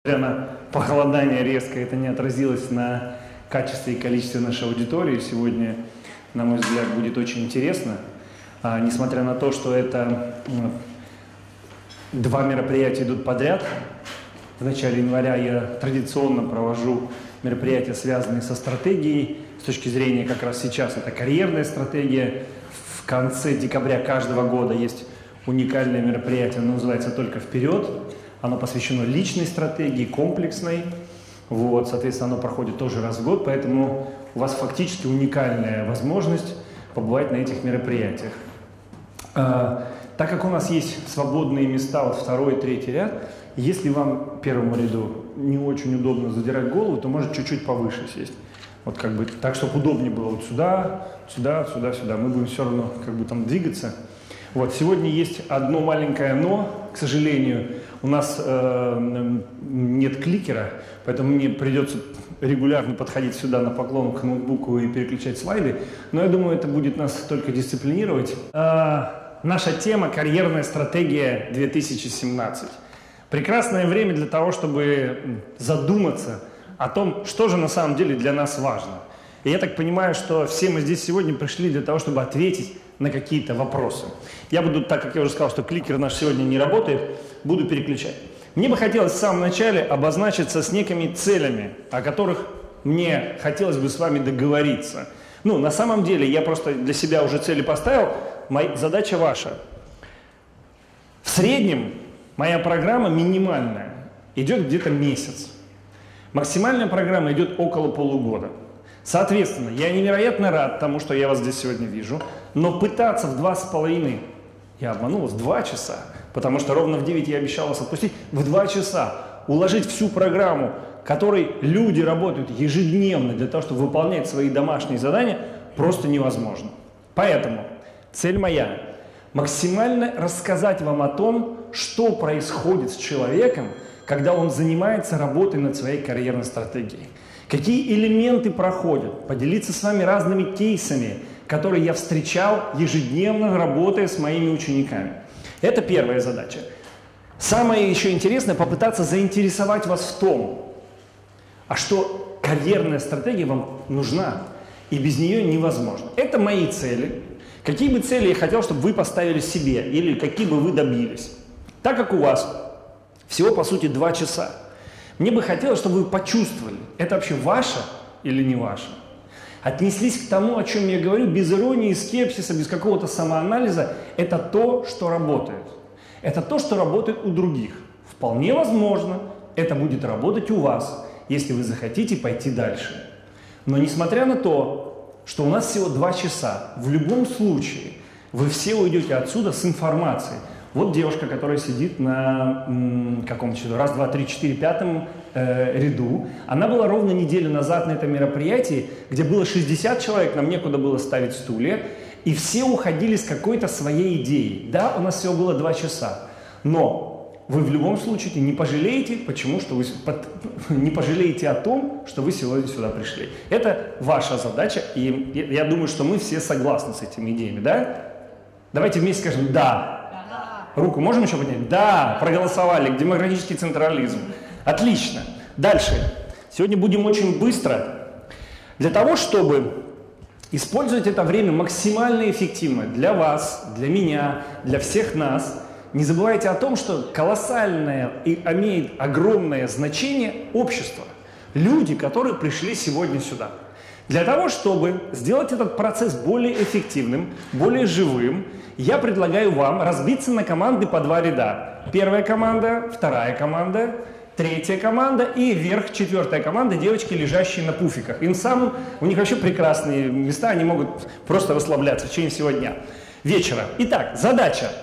Несмотря на похолодание резко, это не отразилось на качестве и количестве нашей аудитории. Сегодня, на мой взгляд, будет очень интересно. Несмотря на то, что это два мероприятия идут подряд. В начале января я традиционно провожу мероприятия, связанные со стратегией. С точки зрения как раз сейчас это карьерная стратегия. В конце декабря каждого года есть уникальное мероприятие, оно называется «Только вперед». Оно посвящено личной стратегии, комплексной. Вот, соответственно, оно проходит тоже раз в год, поэтому у вас фактически уникальная возможность побывать на этих мероприятиях. Так как у нас есть свободные места, вот второй, третий ряд, если вам первому ряду не очень удобно задирать голову, то может чуть-чуть повыше сесть. Вот как бы так, чтобы удобнее было вот сюда, сюда, сюда, сюда. Мы будем все равно как бы там двигаться. Вот, сегодня есть одно маленькое «но», к сожалению, у нас нет кликера, поэтому мне придется регулярно подходить сюда на поклон к ноутбуку и переключать слайды, но я думаю, это будет нас только дисциплинировать. Наша тема – карьерная стратегия 2017. Прекрасное время для того, чтобы задуматься о том, что же на самом деле для нас важно. И я так понимаю, что все мы здесь сегодня пришли для того, чтобы ответить на какие-то вопросы. Я буду, так как я уже сказал, что кликер наш сегодня не работает, буду переключать. Мне бы хотелось в самом начале обозначиться с некими целями, о которых мне хотелось бы с вами договориться. Ну, на самом деле, я просто для себя уже цели поставил, задача ваша. В среднем моя программа минимальная, идет где-то месяц. Максимальная программа идет около полугода. Соответственно, я невероятно рад тому, что я вас здесь сегодня вижу, но пытаться в 2,5, я обманул вас, 2 часа, потому что ровно в 9 я обещал вас отпустить, в 2 часа уложить всю программу, которой люди работают ежедневно для того, чтобы выполнять свои домашние задания, просто невозможно. Поэтому цель моя – максимально рассказать вам о том, что происходит с человеком, когда он занимается работой над своей карьерной стратегией. Какие элементы проходят, поделиться с вами разными кейсами, которые я встречал ежедневно, работая с моими учениками. Это первая задача. Самое еще интересное – попытаться заинтересовать вас в том, а что карьерная стратегия вам нужна, и без нее невозможно. Это мои цели. Какие бы цели я хотел, чтобы вы поставили себе, или какие бы вы добились. Так как у вас всего, по сути, 2 часа, мне бы хотелось, чтобы вы почувствовали, это вообще ваше или не ваше. Отнеслись к тому, о чем я говорю, без иронии, скепсиса, без какого-то самоанализа. Это то, что работает. Это то, что работает у других. Вполне возможно, это будет работать у вас, если вы захотите пойти дальше. Но несмотря на то, что у нас всего 2 часа, в любом случае вы все уйдете отсюда с информацией. Вот девушка, которая сидит на каком-то счету, 1, 2, 3, 4, 5 ряду. Она была ровно неделю назад на этом мероприятии, где было 60 человек, нам некуда было ставить стулья, и все уходили с какой-то своей идеей. Да, у нас всего было 2 часа, но вы в любом случае не пожалеете, не пожалеете о том, что вы сегодня сюда пришли. Это ваша задача, и я думаю, что мы все согласны с этими идеями, да? Давайте вместе скажем «да». Руку можем еще поднять? Да, проголосовали, демократический централизм. Отлично. Дальше. Сегодня будем очень быстро. Для того, чтобы использовать это время максимально эффективно для вас, для меня, для всех нас, не забывайте о том, что колоссальное и имеет огромное значение общество. Люди, которые пришли сегодня сюда. Для того, чтобы сделать этот процесс более эффективным, более живым, я предлагаю вам разбиться на команды по 2 ряда. Первая команда, вторая команда, третья команда и вверх 4-я команда, девочки, лежащие на пуфиках. У них вообще прекрасные места, они могут просто расслабляться в течение всего дня, вечера. Итак, задача.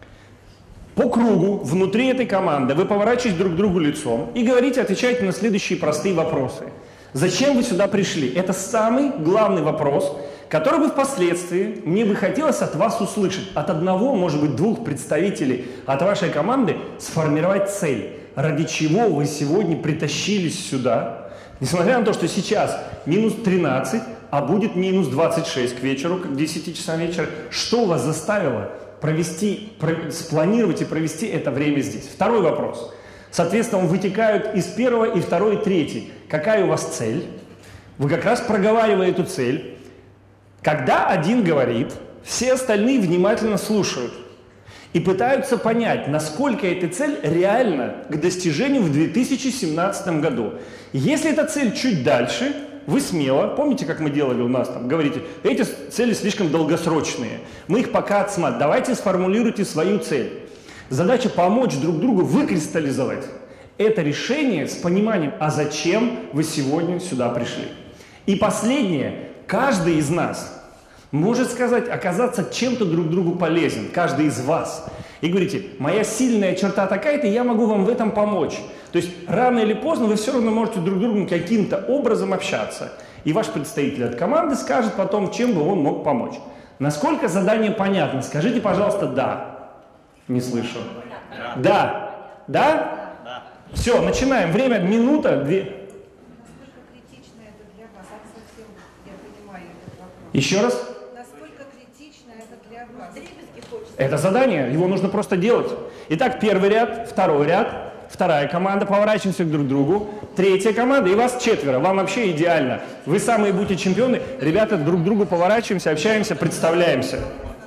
По кругу внутри этой команды вы поворачиваетесь друг к другу лицом и говорите, отвечаете на следующие простые вопросы. Зачем вы сюда пришли? Это самый главный вопрос, который бы впоследствии мне бы хотелось от вас услышать. От одного, может быть, 2 представителей от вашей команды сформировать цель, ради чего вы сегодня притащились сюда. Несмотря на то, что сейчас минус 13, а будет минус 26 к вечеру, к 10 часам вечера, что вас заставило спланировать и провести это время здесь? Второй вопрос. Соответственно, вытекают из первого и второй, и третий. Какая у вас цель? Вы как раз проговаривая эту цель. Когда один говорит, все остальные внимательно слушают и пытаются понять, насколько эта цель реальна к достижению в 2017 году. Если эта цель чуть дальше, вы смело, помните, как мы делали у нас там, говорите, эти цели слишком долгосрочные, мы их пока отсматриваем, давайте сформулируйте свою цель. Задача помочь друг другу выкристаллизовать это решение с пониманием, а зачем вы сегодня сюда пришли. И последнее, каждый из нас может сказать, оказаться чем-то друг другу полезен, каждый из вас. И говорите, моя сильная черта такая-то, я могу вам в этом помочь. То есть рано или поздно вы все равно можете друг с другом каким-то образом общаться. И ваш представитель от команды скажет потом, чем бы он мог помочь. Насколько задание понятно? Скажите, пожалуйста, да. Не слышу. Да. Да? Да. Все, начинаем. Время, минута, 2. Насколько критично это для вас? Совсем, я понимаю этот вопрос. Еще раз. Насколько критично это для вас? Это задание, его нужно просто делать. Итак, первый ряд, второй ряд, вторая команда, поворачиваемся друг к другу, третья команда, и вас 4, вам вообще идеально. Вы самые будете чемпионы, ребята, друг к другу поворачиваемся, общаемся, представляемся.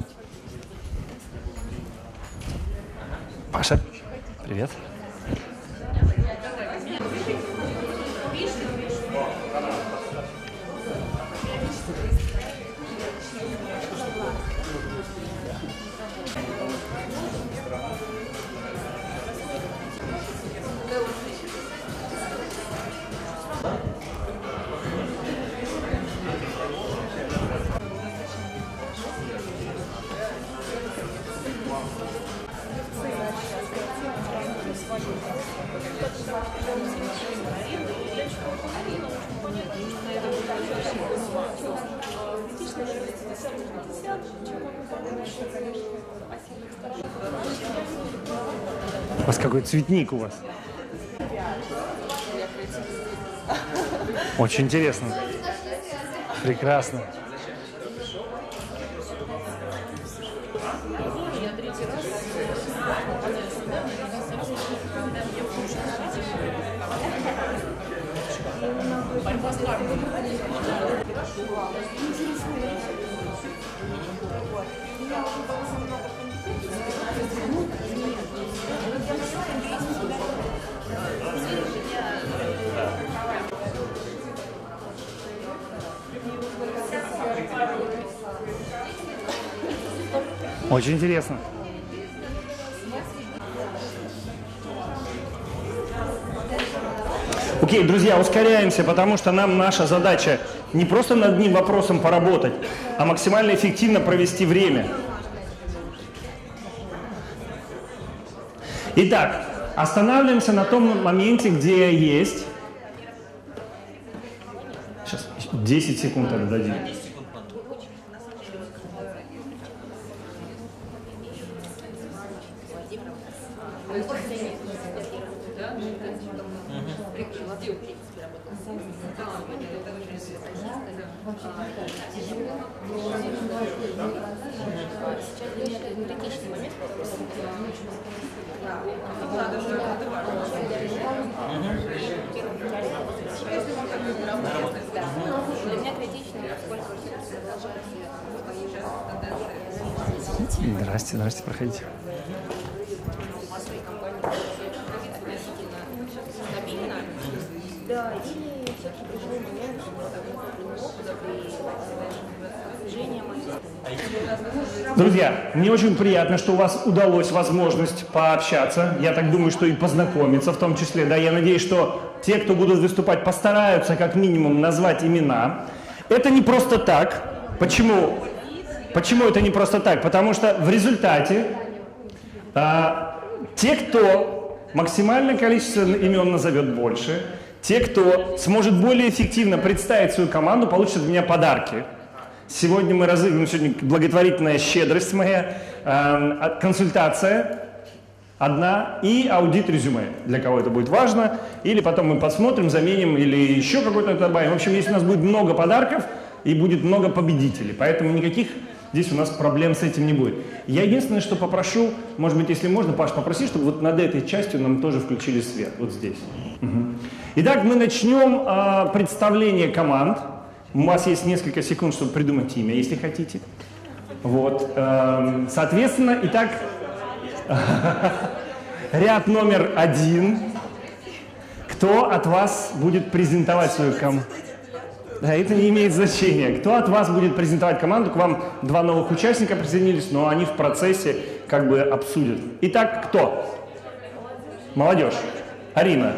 Паша, привет. У вас какой цветник у вас? Очень интересно. Прекрасно. Очень интересно. Окей, друзья, ускоряемся, потому что нам наша задача не просто над одним вопросом поработать, а максимально эффективно провести время. Итак, останавливаемся на том моменте, где есть... Сейчас, 10 секунд отдадим. Здрасте, здрасте, проходите. Да, или все-таки пришел момент, Друзья, мне очень приятно, что у вас удалось возможность пообщаться. Я так думаю, что и познакомиться в том числе. Да, я надеюсь, что те, кто будут выступать, постараются как минимум назвать имена. Это не просто так. Почему? Почему это не просто так? Потому что в результате те, кто максимальное количество имен назовет больше, те, кто сможет более эффективно представить свою команду, получат от меня подарки. Сегодня мы разыгрываем, сегодня благотворительная щедрость моя, консультация одна и аудит резюме. Для кого это будет важно. Или потом мы посмотрим, заменим или еще какой-то добавим. В общем, если у нас будет много подарков и будет много победителей. Поэтому никаких здесь у нас проблем с этим не будет. Я единственное, что попрошу, может быть, если можно, Паш, попроси, чтобы вот над этой частью нам тоже включили свет, вот здесь. Угу. Итак, мы начнем представление команд. У вас есть несколько секунд, чтобы придумать имя, если хотите. Вот, соответственно, итак, ряд номер 1. Кто от вас будет презентовать свою команду? Да, это не имеет значения. Кто от вас будет презентовать команду? К вам 2 новых участника присоединились, но они в процессе как бы обсудят. Итак, кто? Молодежь. Арина.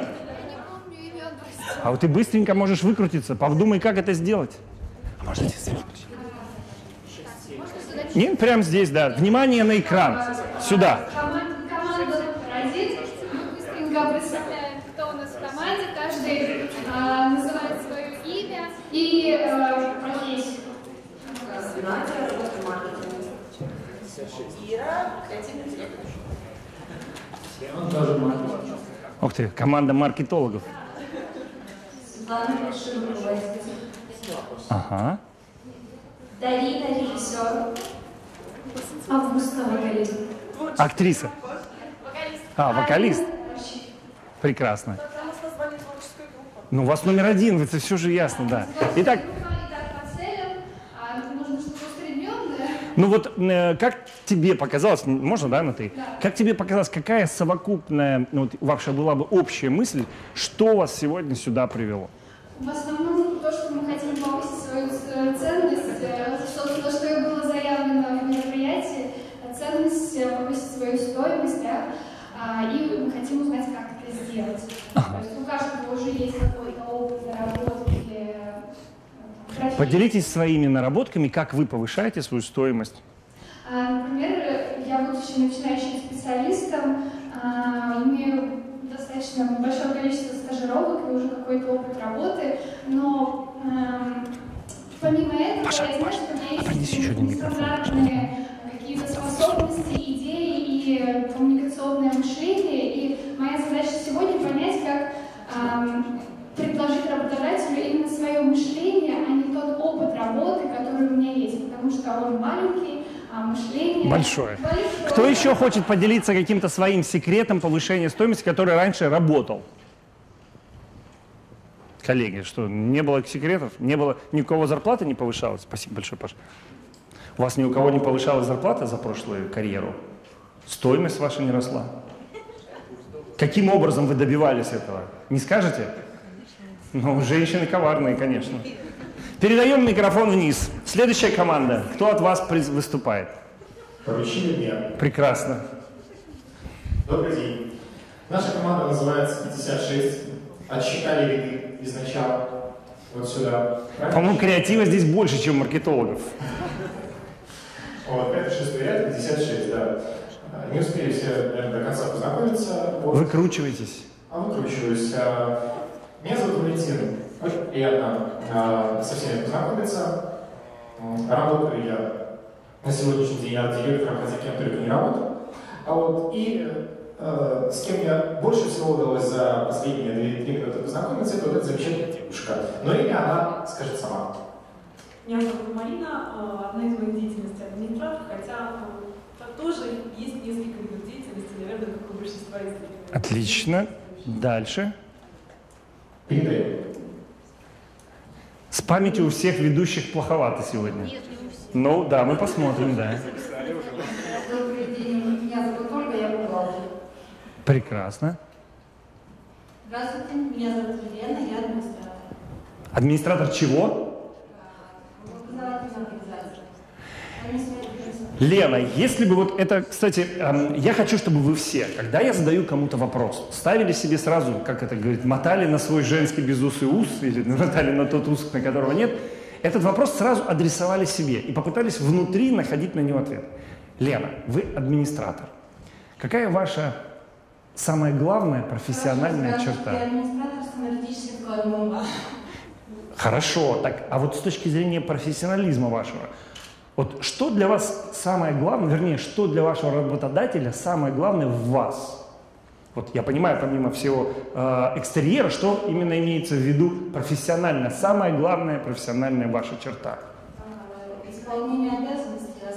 А вот ты быстренько можешь выкрутиться. Подумай, как это сделать. А можно здесь свет включить? Нет, прямо здесь, да. Внимание на экран. Сюда. Команда паразит. Мы быстренько представляем, кто у нас в команде. Каждый называет свое имя и профессию. Надя, работа маркетинга. Ира, креативный директор. Ух ты, команда маркетологов. Светлана Вершина, руководитель. Ага. Дарина, режиссер. Августа, вокалист. Актриса. Вокалист. Прекрасно. Ну, у вас номер 1, это все же ясно, да. Итак, по целям. Нужно что-то усредненное. ну вот, как тебе показалось, можно, да, на ты? Да. Как тебе показалось, какая совокупная, ну, вот, ваша была бы общая мысль, что вас сегодня сюда привело? В основном то, что мы хотим повысить свою ценность, собственно, что и было заявлено в мероприятии, ценность, повысить свою стоимость, да, и мы хотим узнать, как это сделать. То есть у каждого уже есть какой-то опыт наработки. Поделитесь своими наработками, как вы повышаете свою стоимость. Например, я, будучи начинающим специалистом, имею достаточно большое количество стажировок и уже какой-то опыт работы, но помимо этого Паша, я знаю, что у меня принеси еще есть один микрофон, нестандартные какие-то способности, идеи и коммуникационное мышление. И моя задача сегодня понять, как предложить работодателю именно свое мышление, а не тот опыт работы, который у меня есть, потому что он маленький, а мышление Большое. Кто еще хочет поделиться каким-то своим секретом повышения стоимости, который раньше работал? Коллеги, что, не было секретов? Не было, ни у кого зарплата не повышалась? Спасибо большое, Паша. У вас ни у кого не повышалась зарплата за прошлую карьеру? Стоимость ваша не росла? Каким образом вы добивались этого? Не скажете? Ну, женщины коварные, конечно. Передаем микрофон вниз. Следующая команда. Кто от вас выступает? Поручили мне. Прекрасно. Добрый день. Наша команда называется 56. Отсчитали ряды изначально. Вот сюда. По-моему, креатива здесь больше, чем маркетологов. Вот, 5-6 ряд, 56, да. Не успели все, наверное, до конца познакомиться. Вот. Выкручивайтесь. Выкручиваюсь. Меня зовут Валентин. Очень приятно со всеми познакомиться. Работаю я на сегодняшний день арт-директором, хотя кем только не работаю. И с кем мне больше всего удалось за последние 2-3 минуты познакомиться, это вот эта замечательная девушка. Но имя она скажет сама. Меня зовут Марина, одна из моих деятельностей администратор, хотя тоже есть несколько видов деятельности, наверное, как у большинства из них. Отлично. Дальше. Передаем. С памятью у всех ведущих плоховато сегодня. Ну да, мы посмотрим, да. Добрый день, меня зовут Ольга, я бухгалтер. Прекрасно. Здравствуйте, меня зовут Елена, я администратор. Администратор чего? Образовательная организация. Лена, если бы вот это, кстати, я хочу, чтобы вы все, когда я задаю кому-то вопрос, ставили себе сразу, как это говорит, мотали на свой женский безусый ус, или мотали на тот ус, на которого нет, этот вопрос сразу адресовали себе и попытались внутри находить на него ответ. Лена, вы администратор. Какая ваша самая главная профессиональная черта? Я администратор с аналитическим вкладом ума. Хорошо, так, а вот с точки зрения профессионализма вашего, вот что для вас самое главное, вернее, что для вашего работодателя самое главное в вас? Вот я понимаю, помимо всего экстерьера, что именно имеется в виду профессионально, самая главная профессиональная ваша черта? Исполнение обязанностей,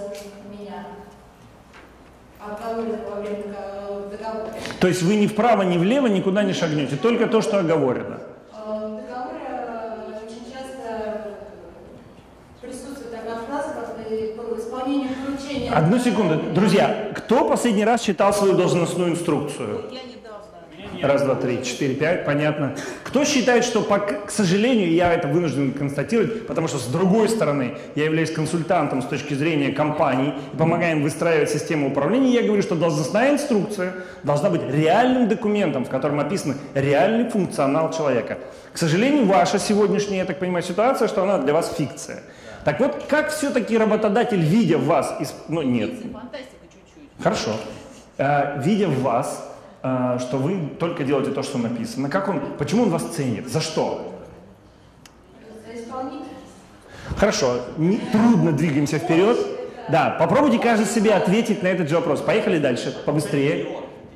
оговорено во время договора. То есть вы ни вправо, ни влево никуда не шагнете, только то, что оговорено. В договоре очень часто присутствует такая фраза, как по исполнению поручения. Одну секунду. Друзья, кто последний раз читал свою должностную инструкцию? Я недавно. Раз, два, три, четыре, пять, понятно. Кто считает, что, к сожалению, я это вынужден констатировать, потому что, с другой стороны, я являюсь консультантом с точки зрения компаний и помогаю им выстраивать систему управления, я говорю, что должностная инструкция должна быть реальным документом, в котором описан реальный функционал человека. К сожалению, ваша сегодняшняя, я так понимаю, ситуация, что она для вас фикция. Так вот, как все-таки работодатель, видя в вас... Ну, нет. Фантастика чуть-чуть. Хорошо. Видя в вас, что вы только делаете то, что написано. Почему он вас ценит? За что? За исполнителя. Хорошо, трудно двигаемся вперед. Да, попробуйте каждый себе ответить на этот же вопрос. Поехали дальше, побыстрее.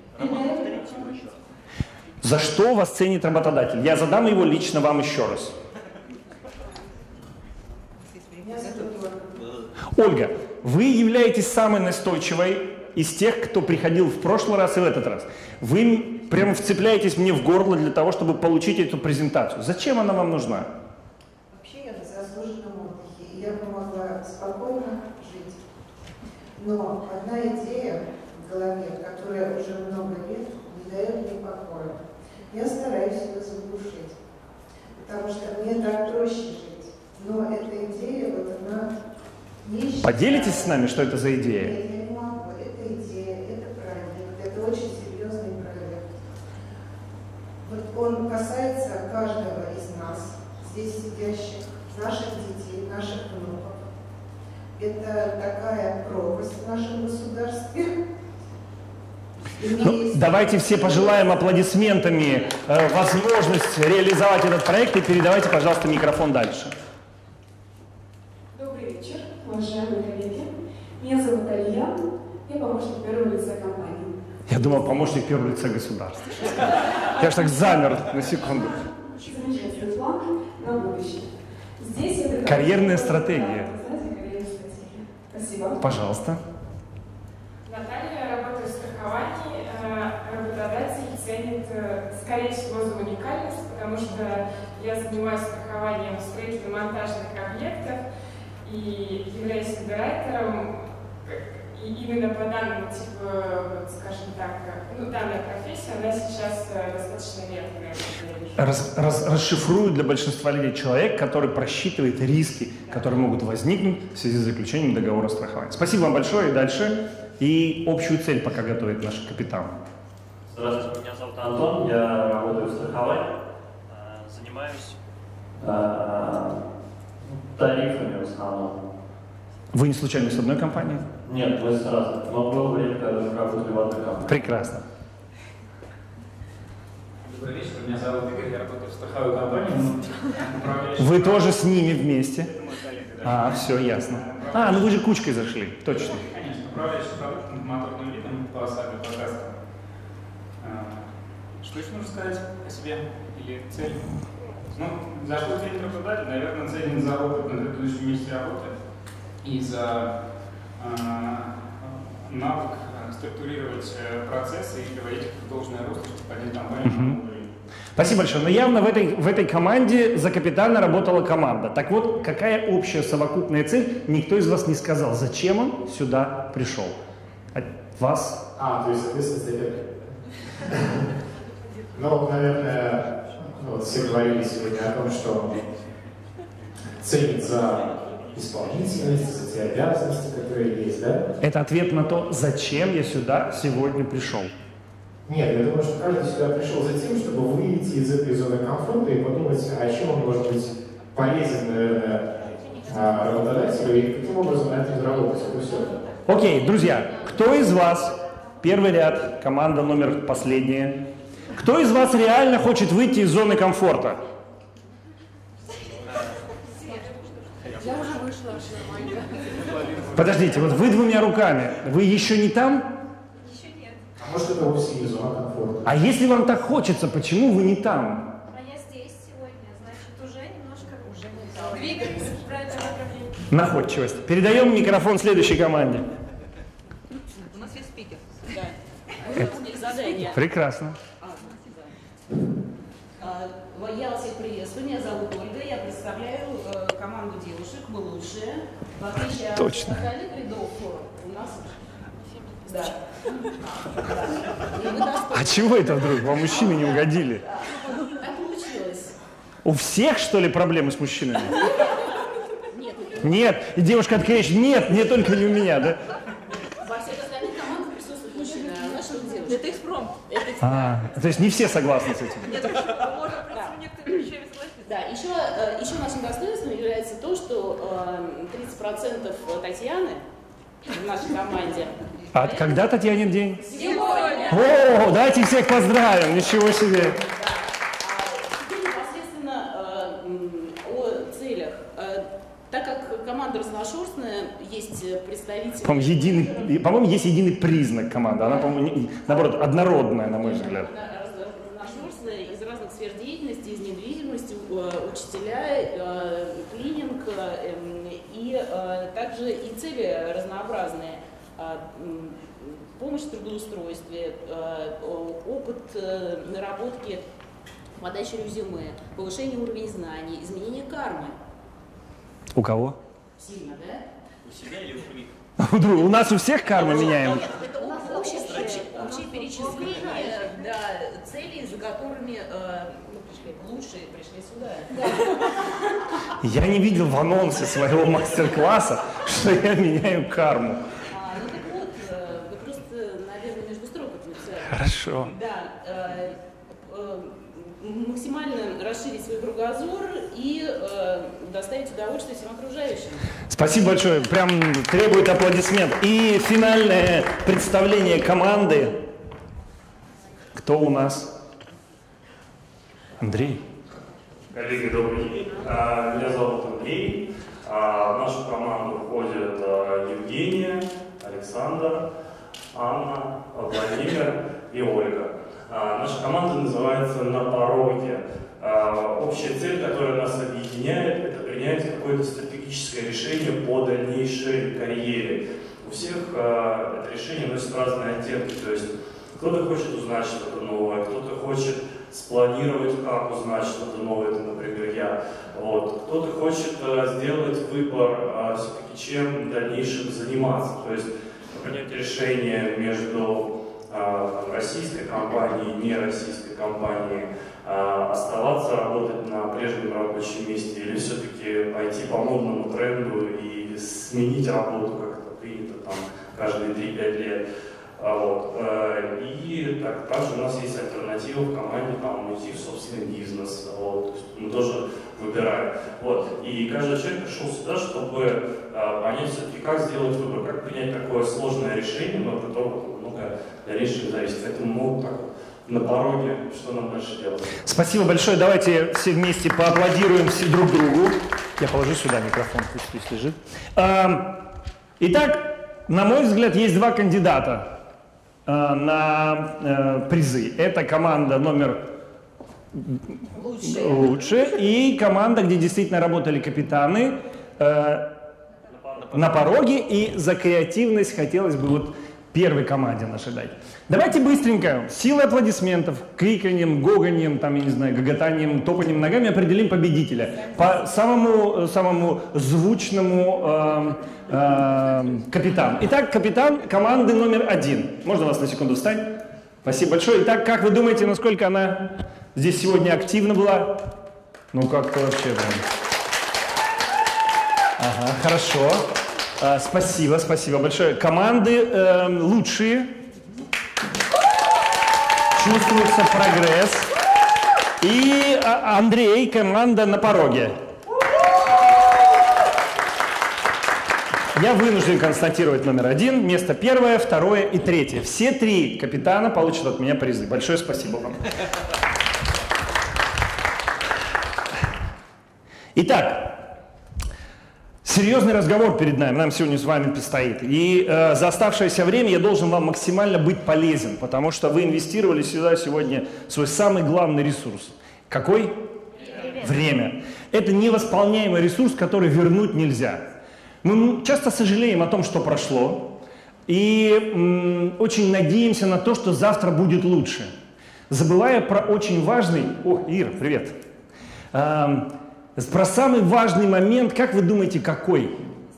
За что вас ценит работодатель? Я задам его лично вам еще раз. Ольга, вы являетесь самой настойчивой из тех, кто приходил в прошлый раз и в этот раз. Вы прямо вцепляетесь мне в горло для того, чтобы получить эту презентацию. Зачем она вам нужна? Вообще я на заслуженном отдыхе, и я бы могла спокойно жить. Но одна идея в голове, которая уже много лет не дает мне покоя. Я стараюсь ее заглушить, потому что мне так проще жить. Но эта идея, вот она не считает. Поделитесь с нами, что это за идея? Нет, я не могу. Это идея, это проект, это очень серьезный проект. Вот он касается каждого из нас, здесь сидящих, наших детей, наших внуков. Это такая пропасть в нашем государстве. Ну, давайте все пожелаем аплодисментами возможность реализовать этот проект и передавайте, пожалуйста, микрофон дальше. Добрый вечер, уважаемые коллеги. Меня зовут Алия, я помощник первого лица компании. Я думал, помощник первого лица государства. Я ж так замер на секунду. Замечательный план на будущее. Здесь я Карьерная стратегия. Карьерная стратегия. Спасибо. Пожалуйста. Наталья, работаю в страховании. Работодатель ценит, скорее всего, за уникальность, потому что я занимаюсь страхованием строительно-монтажных объектов и являюсь андеррайтером. И именно по данному типу, скажем так, данная профессия, она сейчас достаточно редкая. Расшифрую для большинства людей человек, который просчитывает риски, которые могут возникнуть в связи с заключением договора страхования. Спасибо вам большое. И дальше. И общую цель пока готовит наш капитан. Здравствуйте, меня зовут Антон, я работаю в страховании, занимаюсь тарифами в основном. Вы не случайно с одной компании? Нет, мы с разных, но было время, когда мы работали в одной компании. Прекрасно. Добрый вечер, меня зовут Игорь, я работаю в страховой компании. Вы тоже с ними вместе? Все, ясно. Ну вы же кучкой зашли, точно. Конечно, управляющий продуктом, моторным видом, полосами, подкастом. Что еще нужно сказать о себе или цель? Ну, за что ценит работодатель? Наверное, ценит за опыт на предыдущем месте работы и за навык структурировать процессы и приводить их в должное русло, чтобы поднять компанию. Спасибо большое. Но явно в этой команде за капитана работала команда. Так вот, какая общая совокупная цель? Никто из вас не сказал, зачем он сюда пришел. От вас? То есть ответственность за это. Ну, наверное, все говорили сегодня о том, что ценит за исполнительность, за те обязанности, которые есть, да? Это ответ на то, зачем я сюда сегодня пришел. Нет, я думаю, что каждый сюда пришел за тем, чтобы выйти из этой зоны комфорта и подумать, о чем он может быть полезен, наверное, работодателю и каким образом на этом заработать. Это все. Окей, друзья, кто из вас, первый ряд, команда номер последняя, кто из вас реально хочет выйти из зоны комфорта? Я уже вышла. Подождите, вот вы двумя руками, вы еще не там? Еще нет. А может, это вовсе не зона комфорта? А если вам так хочется, почему вы не там? А я здесь сегодня, значит, уже немножко двигаемся в правильном направлении. Находчивость. Передаем микрофон следующей команде. У нас есть спикер. выполнили задание. Прекрасно. Я вас всех приветствую, меня зовут Ольга, я представляю команду девушек, мы лучшие. В отличие от остальных рядов у нас... Да. А чего это вдруг? Вам мужчины не угодили? Так получилось. У всех, что ли, проблемы с мужчинами? Нет. Нет. И девушка открещет, нет, не только не у меня, да? Во всех остальных командах присутствуют мужчины, а наши девушки. Это экспромт. То есть не все согласны с этим? Нет, можно просто некоторые вещами согласиться. Да, еще нашим достоинством является то, что 30% Татьяны в нашей команде. А когда Татьяне день? Сегодня. О, давайте всех поздравим, ничего себе. Теперь непосредственно о целях. Так как команда разношерстная, есть представители... По-моему, есть единый признак команды. Она, по-моему, наоборот, однородная, на мой взгляд. Разношерстная, из разных сфер деятельности, из недвижимости, учителя, клининг, и также и цели разнообразные. Помощь в трудоустройстве, опыт наработки, подачи резюме, повышение уровня знаний, изменение кармы. У кого? Сильно, да? У себя или у других? У нас у всех кармы меняем. Нет, это общее перечисление целей, за которыми лучшие пришли сюда. Я не видел в анонсе своего мастер-класса, что я меняю карму. Ну так вот, вы просто, наверное, между строк это написали. Хорошо. Да. Максимально расширить свой кругозор и доставить удовольствие всем окружающим. Спасибо большое. Прям требует аплодисмент. И финальное представление команды. Кто у нас? Андрей. Коллеги, добрый день. Меня зовут Андрей. В нашу команду входят Евгения, Александр, Анна, Владимир и Ольга. Наша команда называется «На пороге». Общая цель, которая нас объединяет, это принять какое-то стратегическое решение по дальнейшей карьере. У всех это решение носит разные оттенки. То есть кто-то хочет узнать что-то новое, кто-то хочет спланировать, как узнать что-то новое, это, например, я. Кто-то хочет сделать выбор, все-таки чем в дальнейшем заниматься. То есть принять решение между российской компанией, не российской компанией, оставаться работать на прежнем рабочем месте или все-таки пойти по модному тренду и сменить работу, как это принято там каждые 3-5 лет. И также у нас есть альтернатива в команде, там, уйти в собственный бизнес. То есть мы тоже выбираем. И каждый человек пришел сюда, чтобы понять все-таки, как сделать выбор, как принять такое сложное решение, но от которого много дальнейшего зависит. Поэтому мы так на пороге, что нам дальше делать. Спасибо большое. Давайте все вместе поаплодируем друг другу. Я положу сюда микрофон, пусть здесь лежит. Итак, на мой взгляд, есть два кандидата на призы. Это команда номер лучше и команда, где действительно работали капитаны на пороге, и за креативность хотелось бы первой команде нашей дать. Давайте быстренько, силой аплодисментов, криканьем, гоганьем, там, я не знаю, гоготанием, топанием ногами определим победителя. По самому звучному капитану. Итак, капитан команды номер 1. Можно вас на секунду встать? Спасибо большое. Итак, как вы думаете, насколько она здесь сегодня активна была? Ну, как-то вообще прям. Ага, хорошо. Спасибо большое. Команды лучшие. Чувствуется прогресс. И Андрей, команда на пороге. Я вынужден констатировать номер 1, место 1, 2 и 3. Все 3 капитана получат от меня призы. Большое спасибо вам. Итак, серьезный разговор перед нами, нам сегодня с вами предстоит. И за оставшееся время я должен вам максимально быть полезен, потому что вы инвестировали сюда сегодня свой самый главный ресурс. Какой? Время. Это невосполняемый ресурс, который вернуть нельзя. Мы часто сожалеем о том, что прошло, И очень надеемся на то, что завтра будет лучше. Забывая про очень важный... О, Ира, привет. Про самый важный момент, как вы думаете, какой?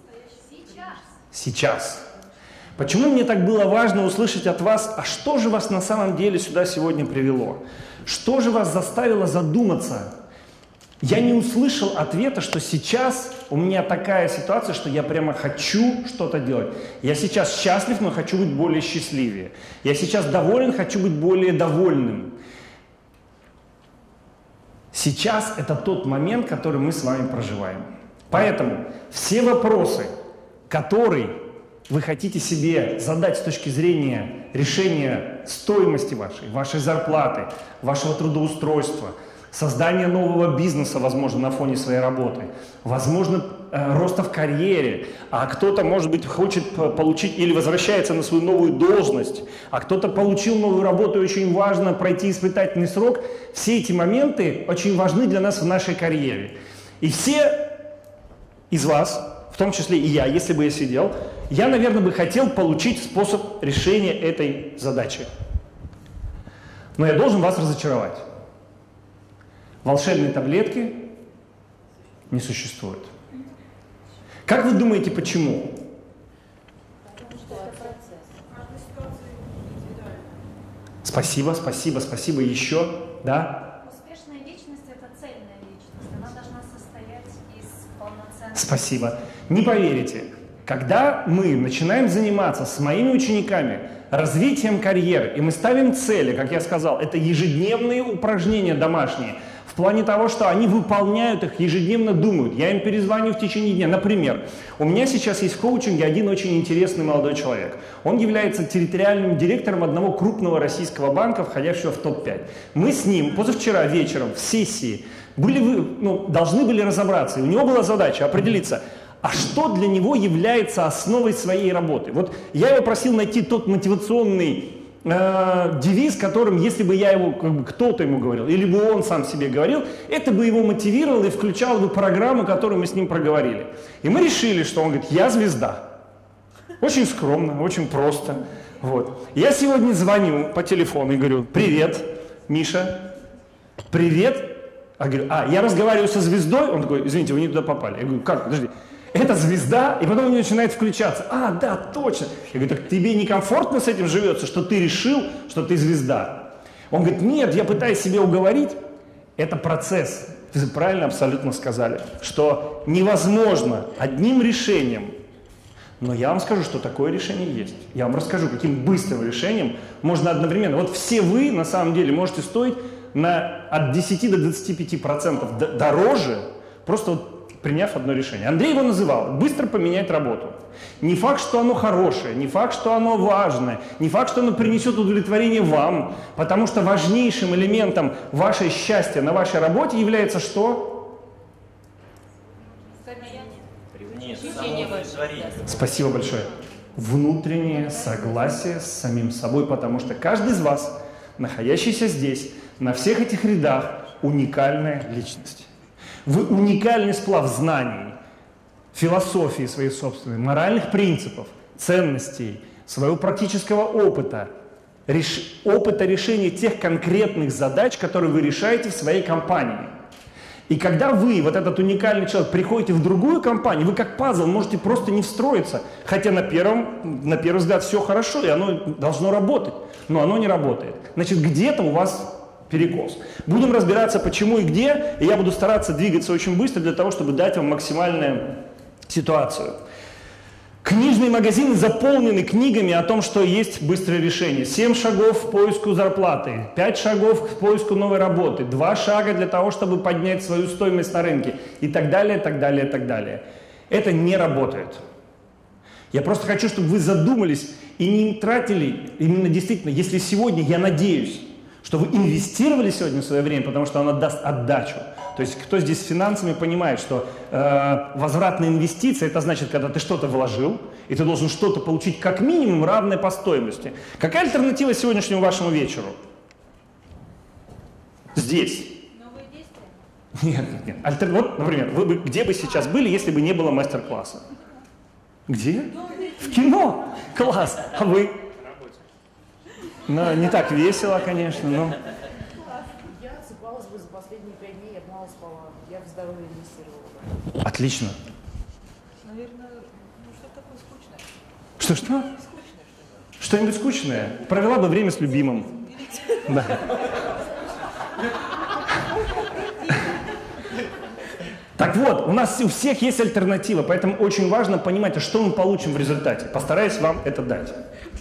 Сейчас. Почему мне так было важно услышать от вас, а что же вас на самом деле сюда сегодня привело? Что же вас заставило задуматься? Я не услышал ответа, что сейчас у меня такая ситуация, что я прямо хочу что-то делать. Я сейчас счастлив, но хочу быть более счастливее. Я сейчас доволен, хочу быть более довольным. Сейчас это тот момент, который мы с вами проживаем. Поэтому все вопросы, которые вы хотите себе задать с точки зрения решения стоимости вашей зарплаты, вашего трудоустройства, создания нового бизнеса, возможно, на фоне своей работы, возможно, роста в карьере, а кто-то, может быть, хочет получить или возвращается на свою новую должность, а кто-то получил новую работу и очень важно пройти испытательный срок. Все эти моменты очень важны для нас в нашей карьере. И все из вас, в том числе и я, если бы я сидел, я, наверное, бы хотел получить способ решения этой задачи. Но я должен вас разочаровать. Волшебной таблетки не существует. Как вы думаете, почему? Потому что это процесс. Каждая ситуация индивидуальна. Спасибо, спасибо, спасибо. Еще, да? Успешная личность – это цельная личность. Она должна состоять из полноценных... Спасибо. Не поверите, когда мы начинаем заниматься с моими учениками развитием карьеры, и мы ставим цели, как я сказал, это ежедневные упражнения домашние, в плане того, что они выполняют их, ежедневно думают. Я им перезвоню в течение дня. Например, у меня сейчас есть в коучинге один очень интересный молодой человек. Он является территориальным директором одного крупного российского банка, входящего в топ-5. Мы с ним позавчера вечером в сессии должны были разобраться. И у него была задача определиться, а что для него является основой своей работы. Вот я его просил найти тот мотивационный девиз, которым, если бы я его, кто-то ему говорил, или бы он сам себе говорил, это бы его мотивировало и включало бы программу, которую мы с ним проговорили. И мы решили, что он говорит, я звезда. Очень скромно, очень просто. Вот. Я сегодня звоню по телефону и говорю, привет, Миша, привет. Я разговариваю со звездой, он такой, извините, вы не туда попали. Я говорю, как, подожди. Это звезда, и потом у нее начинает включаться. Да, точно. Я говорю, так тебе некомфортно с этим живется, что ты решил, что ты звезда? Он говорит, нет, я пытаюсь себя уговорить. Это процесс. Вы правильно абсолютно сказали, что невозможно одним решением. Но я вам скажу, что такое решение есть. Я вам расскажу, каким быстрым решением можно одновременно. Вот все вы, на самом деле, можете стоить от 10 до 25% дороже, просто приняв одно решение. Андрей его называл «быстро поменять работу». Не факт, что оно хорошее, не факт, что оно важное, не факт, что оно принесет удовлетворение вам, потому что важнейшим элементом вашего счастья на вашей работе является что? Спасибо большое. Внутреннее согласие с самим собой, потому что каждый из вас, находящийся здесь, на всех этих рядах, уникальная личность. Вы уникальный сплав знаний, философии своей собственной, моральных принципов, ценностей, своего практического опыта, опыта решения тех конкретных задач, которые вы решаете в своей компании. И когда вы, вот этот уникальный человек, приходите в другую компанию, вы как пазл можете просто не встроиться, хотя на первый взгляд все хорошо, и оно должно работать, но оно не работает. Значит, где-то у вас перекос. Будем разбираться, почему и где, и я буду стараться двигаться очень быстро для того, чтобы дать вам максимальную ситуацию. Книжные магазины заполнены книгами о том, что есть быстрое решение. 7 шагов к поиску зарплаты, 5 шагов к поиску новой работы, 2 шага для того, чтобы поднять свою стоимость на рынке и так далее, так далее, так далее. Это не работает. Я просто хочу, чтобы вы задумались и не тратили, именно действительно, если сегодня, я надеюсь, что вы инвестировали сегодня в свое время, потому что оно даст отдачу. То есть кто здесь с финансами понимает, что возвратная инвестиция, это значит, когда ты что-то вложил, и ты должен что-то получить как минимум равное по стоимости. Какая альтернатива сегодняшнему вашему вечеру? Здесь. Новые действия? Нет. Вот, например, вы бы где бы сейчас были, если бы не было мастер-класса? Где? Новые В кино? Класс. А вы? Ну, не так весело, конечно, но... Я отсыпалась бы за последние 5 дней, я бы мало спала. Я в здоровье инвестировала. Отлично. Наверное, что-то такое скучное. Что-что? Что-нибудь скучное? Провела бы время с любимым. Да. Так вот, у нас у всех есть альтернатива, поэтому очень важно понимать, а что мы получим в результате. Постараюсь вам это дать.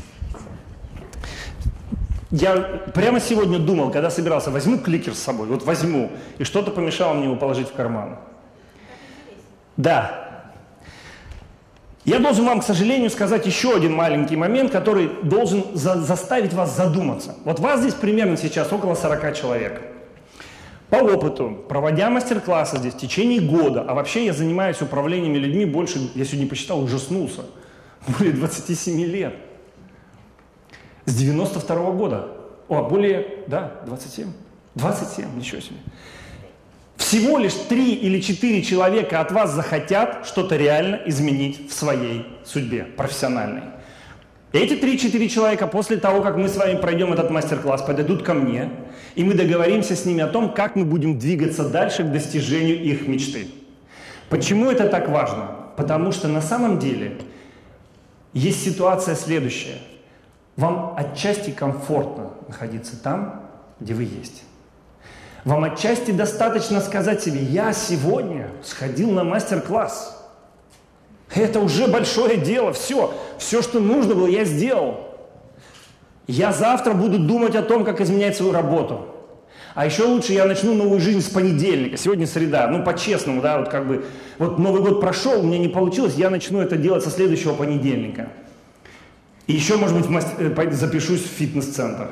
Я прямо сегодня думал, когда собирался, возьму кликер с собой, вот возьму, и что-то помешало мне его положить в карман. Да. Я должен вам, к сожалению, сказать еще один маленький момент, который должен заставить вас задуматься. Вот вас здесь примерно сейчас около 40 человек. По опыту, проводя мастер-классы здесь в течение года, а вообще я занимаюсь управлением людьми больше, я сегодня посчитал, ужаснулся, более 27 лет. С 92-го года. О, более, да, 27? 27, ничего себе. Всего лишь 3 или 4 человека от вас захотят что-то реально изменить в своей судьбе профессиональной. Эти 3-4 человека после того, как мы с вами пройдем этот мастер-класс, подойдут ко мне, и мы договоримся с ними о том, как мы будем двигаться дальше к достижению их мечты. Почему это так важно? Потому что на самом деле есть ситуация следующая. Вам отчасти комфортно находиться там, где вы есть. Вам отчасти достаточно сказать себе: я сегодня сходил на мастер-класс. Это уже большое дело, все, что нужно было, я сделал. Я завтра буду думать о том, как изменять свою работу. А еще лучше я начну новую жизнь с понедельника, сегодня среда, ну по-честному, да, вот как бы, вот Новый год прошел, у меня не получилось, я начну это делать со следующего понедельника. И еще, может быть, запишусь в фитнес-центр.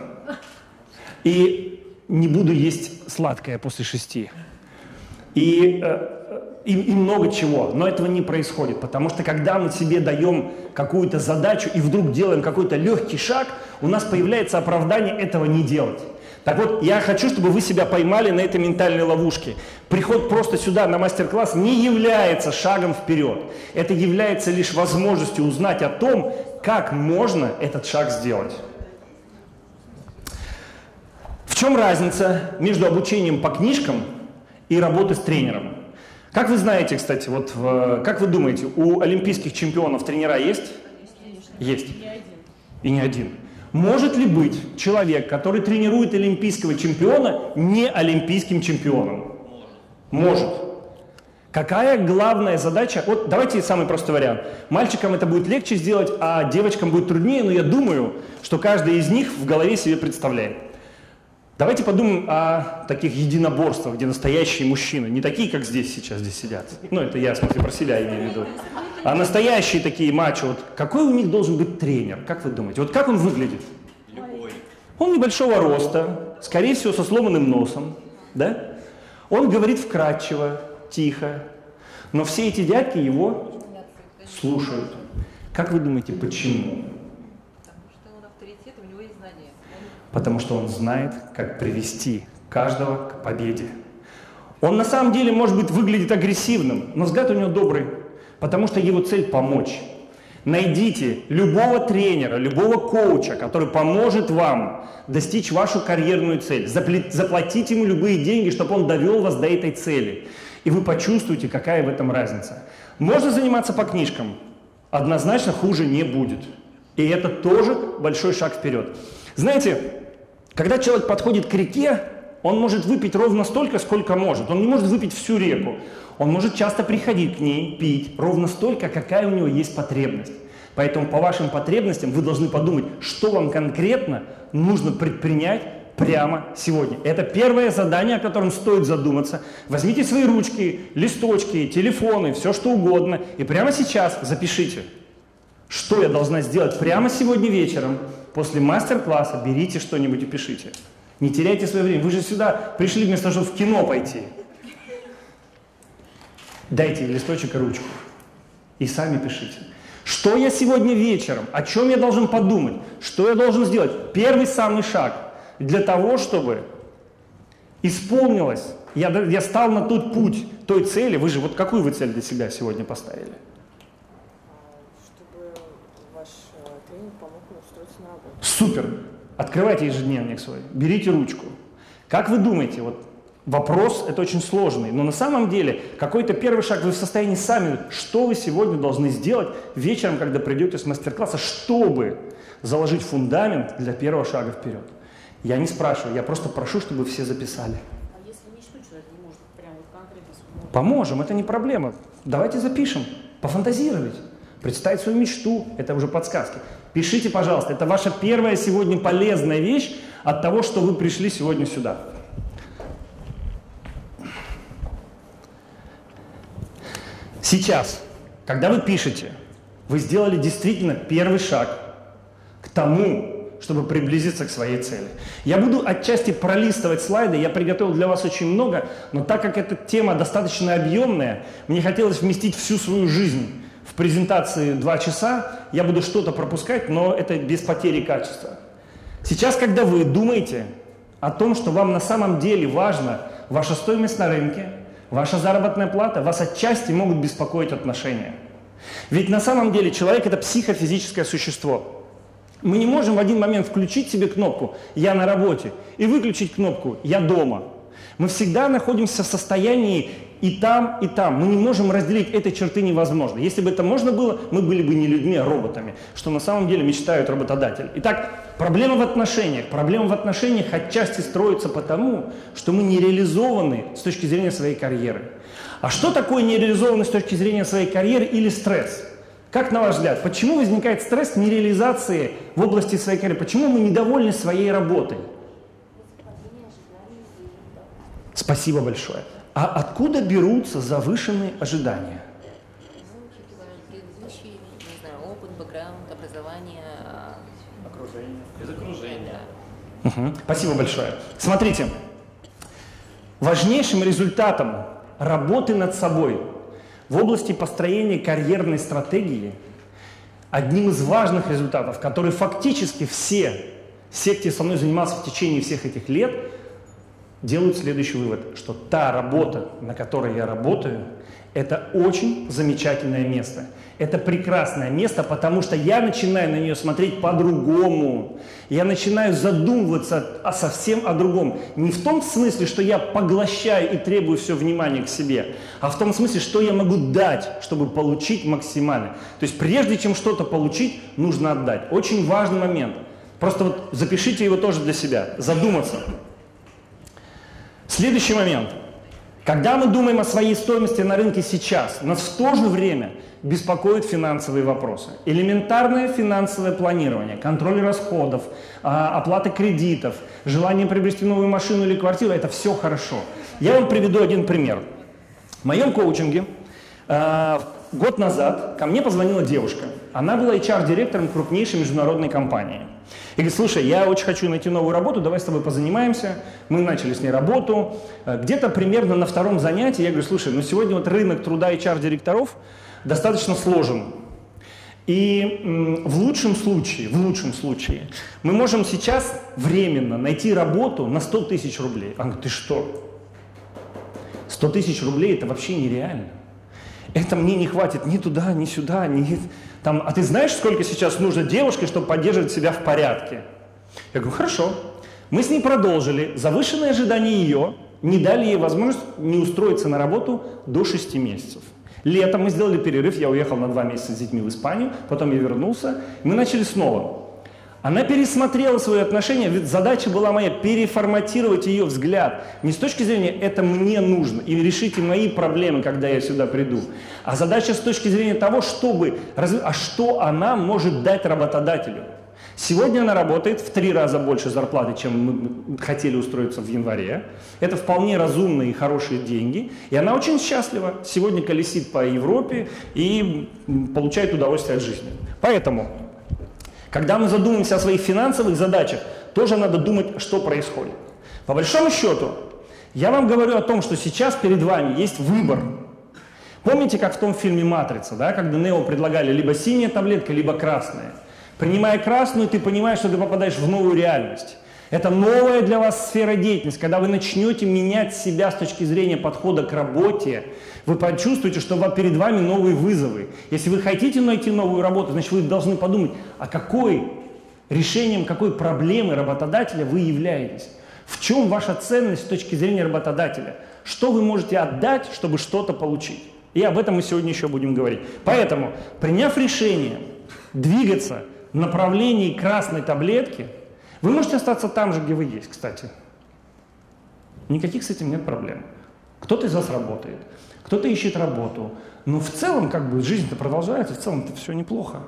И не буду есть сладкое после 6. И много чего. Но этого не происходит. Потому что когда мы себе даем какую-то задачу и вдруг делаем какой-то легкий шаг, у нас появляется оправдание этого не делать. Так вот, я хочу, чтобы вы себя поймали на этой ментальной ловушке. Приход просто сюда на мастер-класс не является шагом вперед. Это является лишь возможностью узнать о том, как можно этот шаг сделать. В чем разница между обучением по книжкам и работой с тренером? Как вы знаете, кстати, вот как вы думаете, у олимпийских чемпионов тренера есть? Есть. И не один. Может ли быть человек, который тренирует олимпийского чемпиона, не олимпийским чемпионом? Может. Какая главная задача? Вот давайте самый простой вариант. Мальчикам это будет легче сделать, а девочкам будет труднее, но я думаю, что каждый из них в голове себе представляет. Давайте подумаем о таких единоборствах, где настоящие мужчины, не такие, как здесь сейчас здесь сидят. Ну, это я, в смысле, про себя имею в виду. А настоящие такие мачо, вот какой у них должен быть тренер? Как вы думаете? Вот как он выглядит? Любой. Он небольшого роста, скорее всего, со сломанным носом, да? Он говорит вкратчиво, тихо, но все эти дядьки его слушают. Как вы думаете, почему? Потому что он знает, как привести каждого к победе. Он на самом деле, может быть, выглядит агрессивным, но взгляд у него добрый, потому что его цель – помочь. Найдите любого тренера, любого коуча, который поможет вам достичь вашу карьерную цель. Заплатите ему любые деньги, чтобы он довел вас до этой цели. И вы почувствуете, какая в этом разница. Можно заниматься по книжкам, однозначно хуже не будет. И это тоже большой шаг вперед. Знаете, когда человек подходит к реке, он может выпить ровно столько, сколько может. Он не может выпить всю реку. Он может часто приходить к ней, пить ровно столько, какая у него есть потребность. Поэтому по вашим потребностям вы должны подумать, что вам конкретно нужно предпринять прямо сегодня. Это первое задание, о котором стоит задуматься. Возьмите свои ручки, листочки, телефоны, все что угодно, и прямо сейчас запишите, что я должна сделать прямо сегодня вечером. После мастер-класса берите что-нибудь и пишите. Не теряйте свое время. Вы же сюда пришли вместо того, чтобы в кино пойти. Дайте листочек и ручку. И сами пишите. Что я сегодня вечером? О чем я должен подумать? Что я должен сделать? Первый самый шаг для того, чтобы исполнилось. Я стал на тот путь той цели. Вы же вот какую вы цель для себя сегодня поставили? Супер! Открывайте ежедневник свой, берите ручку. Как вы думаете, вот вопрос это очень сложный, но на самом деле какой-то первый шаг вы в состоянии сами, что вы сегодня должны сделать вечером, когда придете с мастер-класса, чтобы заложить фундамент для первого шага вперед. Я не спрашиваю, я просто прошу, чтобы все записали. А если мечту человек не может прямо вот конкретно? Поможем, это не проблема. Давайте запишем, пофантазировать, представить свою мечту, это уже подсказки. Пишите, пожалуйста, это ваша первая сегодня полезная вещь от того, что вы пришли сегодня сюда. Сейчас, когда вы пишете, вы сделали действительно первый шаг к тому, чтобы приблизиться к своей цели. Я буду отчасти пролистывать слайды, я приготовил для вас очень много, но так как эта тема достаточно объемная, мне хотелось вместить всю свою жизнь в презентации 2 часа, я буду что-то пропускать, но это без потери качества. Сейчас, когда вы думаете о том, что вам на самом деле важна ваша стоимость на рынке, ваша заработная плата, вас отчасти могут беспокоить отношения. Ведь на самом деле человек – это психофизическое существо. Мы не можем в один момент включить себе кнопку «Я на работе» и выключить кнопку «Я дома». Мы всегда находимся в состоянии и там, и там. Мы не можем разделить, этой черты невозможно. Если бы это можно было, мы были бы не людьми, а роботами, что на самом деле мечтают работодатели. Итак, проблема в отношениях. Проблема в отношениях отчасти строится потому, что мы не реализованы с точки зрения своей карьеры. А что такое нереализованность с точки зрения своей карьеры или стресс? Как на ваш взгляд, почему возникает стресс нереализации в области своей карьеры? Почему мы недовольны своей работой? Спасибо большое. А откуда берутся завышенные ожидания? Предыдущий, не знаю, опыт, бэкграунд, образование, окружение. Из окружения. Спасибо большое. Смотрите, важнейшим результатом работы над собой в области построения карьерной стратегии, одним из важных результатов, которые фактически все, кто со мной занимался в течение всех этих лет, делают следующий вывод, что та работа, на которой я работаю, это очень замечательное место. Это прекрасное место, потому что я начинаю на нее смотреть по-другому. Я начинаю задумываться совсем о другом. Не в том смысле, что я поглощаю и требую все внимание к себе, а в том смысле, что я могу дать, чтобы получить максимально. То есть прежде чем что-то получить, нужно отдать. Очень важный момент. Просто вот запишите его тоже для себя, задуматься. Следующий момент. Когда мы думаем о своей стоимости на рынке сейчас, нас в то же время беспокоят финансовые вопросы. Элементарное финансовое планирование, контроль расходов, оплата кредитов, желание приобрести новую машину или квартиру – это все хорошо. Я вам приведу один пример. В моем коучинге год назад ко мне позвонила девушка. Она была HR-директором крупнейшей международной компании. И говорит: слушай, я очень хочу найти новую работу, давай с тобой позанимаемся. Мы начали с ней работу. Где-то примерно на 2-м занятии я говорю: слушай, ну сегодня вот рынок труда HR-директоров достаточно сложен. И в лучшем случае мы можем сейчас временно найти работу на 100 тысяч рублей. Она говорит: ты что? 100 тысяч рублей – это вообще нереально. Это мне не хватит ни туда, ни сюда, ни там. А ты знаешь, сколько сейчас нужно девушке, чтобы поддерживать себя в порядке? Я говорю: хорошо. Мы с ней продолжили. Завышенные ожидания ее не дали ей возможность не устроиться на работу до 6 месяцев. Летом мы сделали перерыв, я уехал на 2 месяца с детьми в Испанию, потом я вернулся, и мы начали снова. Она пересмотрела свои отношения, ведь задача была моя переформатировать ее взгляд. Не с точки зрения «это мне нужно» и решите мои проблемы, когда я сюда приду, а задача с точки зрения того, что она может дать работодателю. Сегодня она работает в 3 раза больше зарплаты, чем мы хотели устроиться в январе. Это вполне разумные и хорошие деньги. И она очень счастлива. Сегодня колесит по Европе и получает удовольствие от жизни. Поэтому, когда мы задумаемся о своих финансовых задачах, тоже надо думать, что происходит. По большому счету, я вам говорю о том, что сейчас перед вами есть выбор. Помните, как в том фильме «Матрица», да, когда Нео предлагали либо синяя таблетка, либо красная? Принимая красную, ты понимаешь, что ты попадаешь в новую реальность. Это новая для вас сфера деятельности. Когда вы начнете менять себя с точки зрения подхода к работе, вы почувствуете, что перед вами новые вызовы. Если вы хотите найти новую работу, значит, вы должны подумать, а какой решением какой проблемы работодателя вы являетесь. В чем ваша ценность с точки зрения работодателя? Что вы можете отдать, чтобы что-то получить? И об этом мы сегодня еще будем говорить. Поэтому, приняв решение двигаться в направлении красной таблетки, вы можете остаться там же, где вы есть, кстати. Никаких с этим нет проблем. Кто-то из вас работает, кто-то ищет работу. Но в целом, как бы, жизнь-то продолжается, в целом-то все неплохо.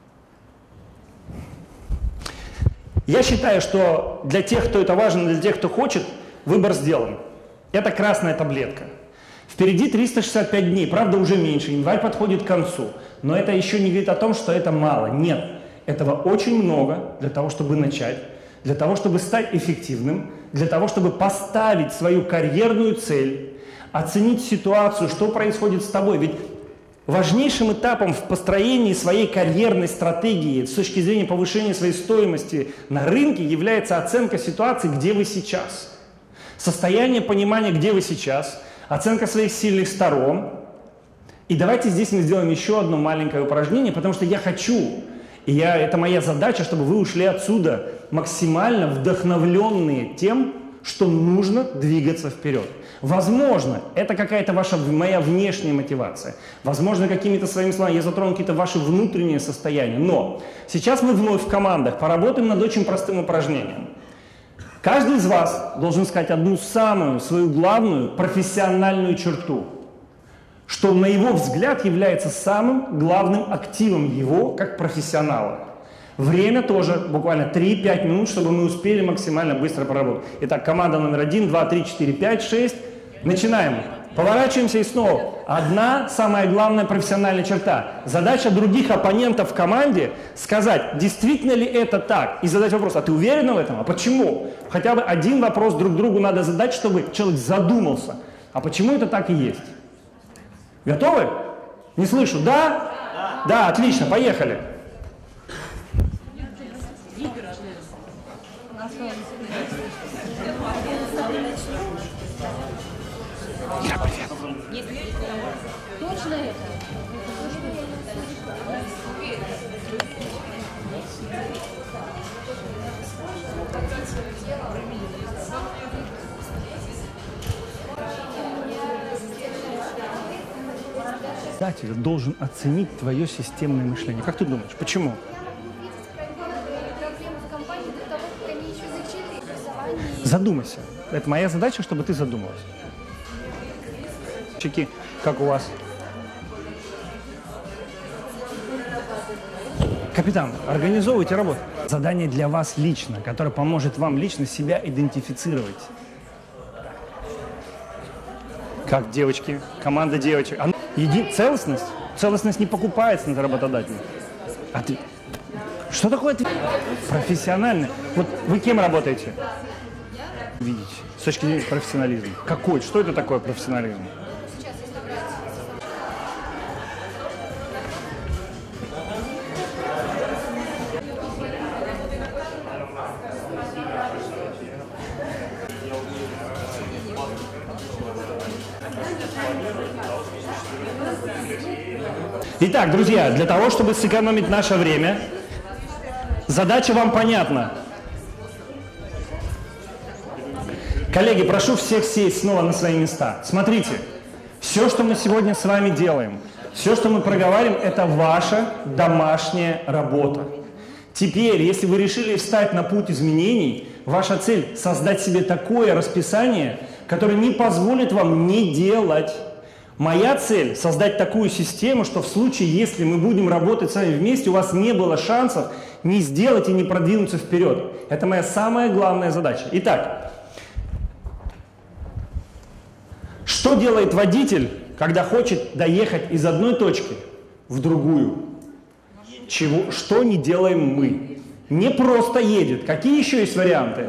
Я считаю, что для тех, кто это важен, для тех, кто хочет, выбор сделан. Это красная таблетка. Впереди 365 дней, правда, уже меньше, январь подходит к концу. Но это еще не говорит о том, что это мало. Нет, этого очень много для того, чтобы начать, для того, чтобы стать эффективным, для того, чтобы поставить свою карьерную цель, оценить ситуацию, что происходит с тобой. Ведь важнейшим этапом в построении своей карьерной стратегии с точки зрения повышения своей стоимости на рынке является оценка ситуации, где вы сейчас. Состояние понимания, где вы сейчас, оценка своих сильных сторон. И давайте здесь мы сделаем еще одно маленькое упражнение, потому что я хочу, это моя задача, чтобы вы ушли отсюда максимально вдохновленные тем, что нужно двигаться вперед. Возможно, это какая-то моя внешняя мотивация. Возможно, какими-то своими словами я затрону какие-то ваши внутренние состояния. Но сейчас мы вновь в командах поработаем над очень простым упражнением. Каждый из вас должен сказать одну самую свою главную профессиональную черту, что на его взгляд является самым главным активом его как профессионала. Время тоже буквально 3-5 минут, чтобы мы успели максимально быстро поработать. Итак, команда номер 1, 2, 3, 4, 5, 6. Начинаем. Поворачиваемся и снова. Одна самая главная профессиональная черта. Задача других оппонентов в команде сказать, действительно ли это так, и задать вопрос, а ты уверен в этом? А почему? Хотя бы один вопрос друг другу надо задать, чтобы человек задумался. А почему это так и есть? Готовы? Не слышу. Да? Да, отлично, поехали. Ира, привет. Точно это? Работодатель должен оценить твое системное мышление. Как ты думаешь, почему? Задумайся. Это моя задача, чтобы ты задумалась. Как у вас? Капитан, организовывайте работу. Задание для вас лично, которое поможет вам лично себя идентифицировать. Как девочки? Команда девочек. Целостность? Целостность не покупается на работодателя. Что такое профессионально? Вот вы кем работаете? Видите, с точки зрения профессионализма. Какой? Что это такое профессионализм? Итак, друзья, для того, чтобы сэкономить наше время, задача вам понятна. Коллеги, прошу всех сесть снова на свои места. Смотрите, все, что мы сегодня с вами делаем, все, что мы проговариваем, это ваша домашняя работа. Теперь, если вы решили встать на путь изменений, ваша цель – создать себе такое расписание, которое не позволит вам не делать. Моя цель – создать такую систему, что в случае, если мы будем работать с вами вместе, у вас не было шансов не сделать и не продвинуться вперед. Это моя самая главная задача. Итак, что делает водитель, когда хочет доехать из одной точки в другую? Что не делаем мы? Не просто едет. Какие еще есть варианты?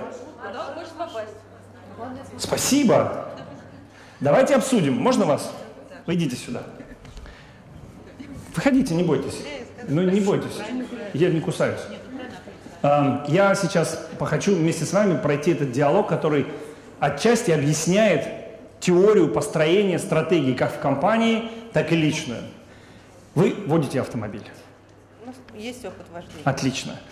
Спасибо. Давайте обсудим. Можно вас? Вы идите сюда. Выходите, не бойтесь. Ну, не бойтесь. Я не кусаюсь. Я сейчас хочу вместе с вами пройти этот диалог, который отчасти объясняет теорию построения стратегии как в компании, так и личную. Вы водите автомобиль. Есть опыт вождения. Отлично.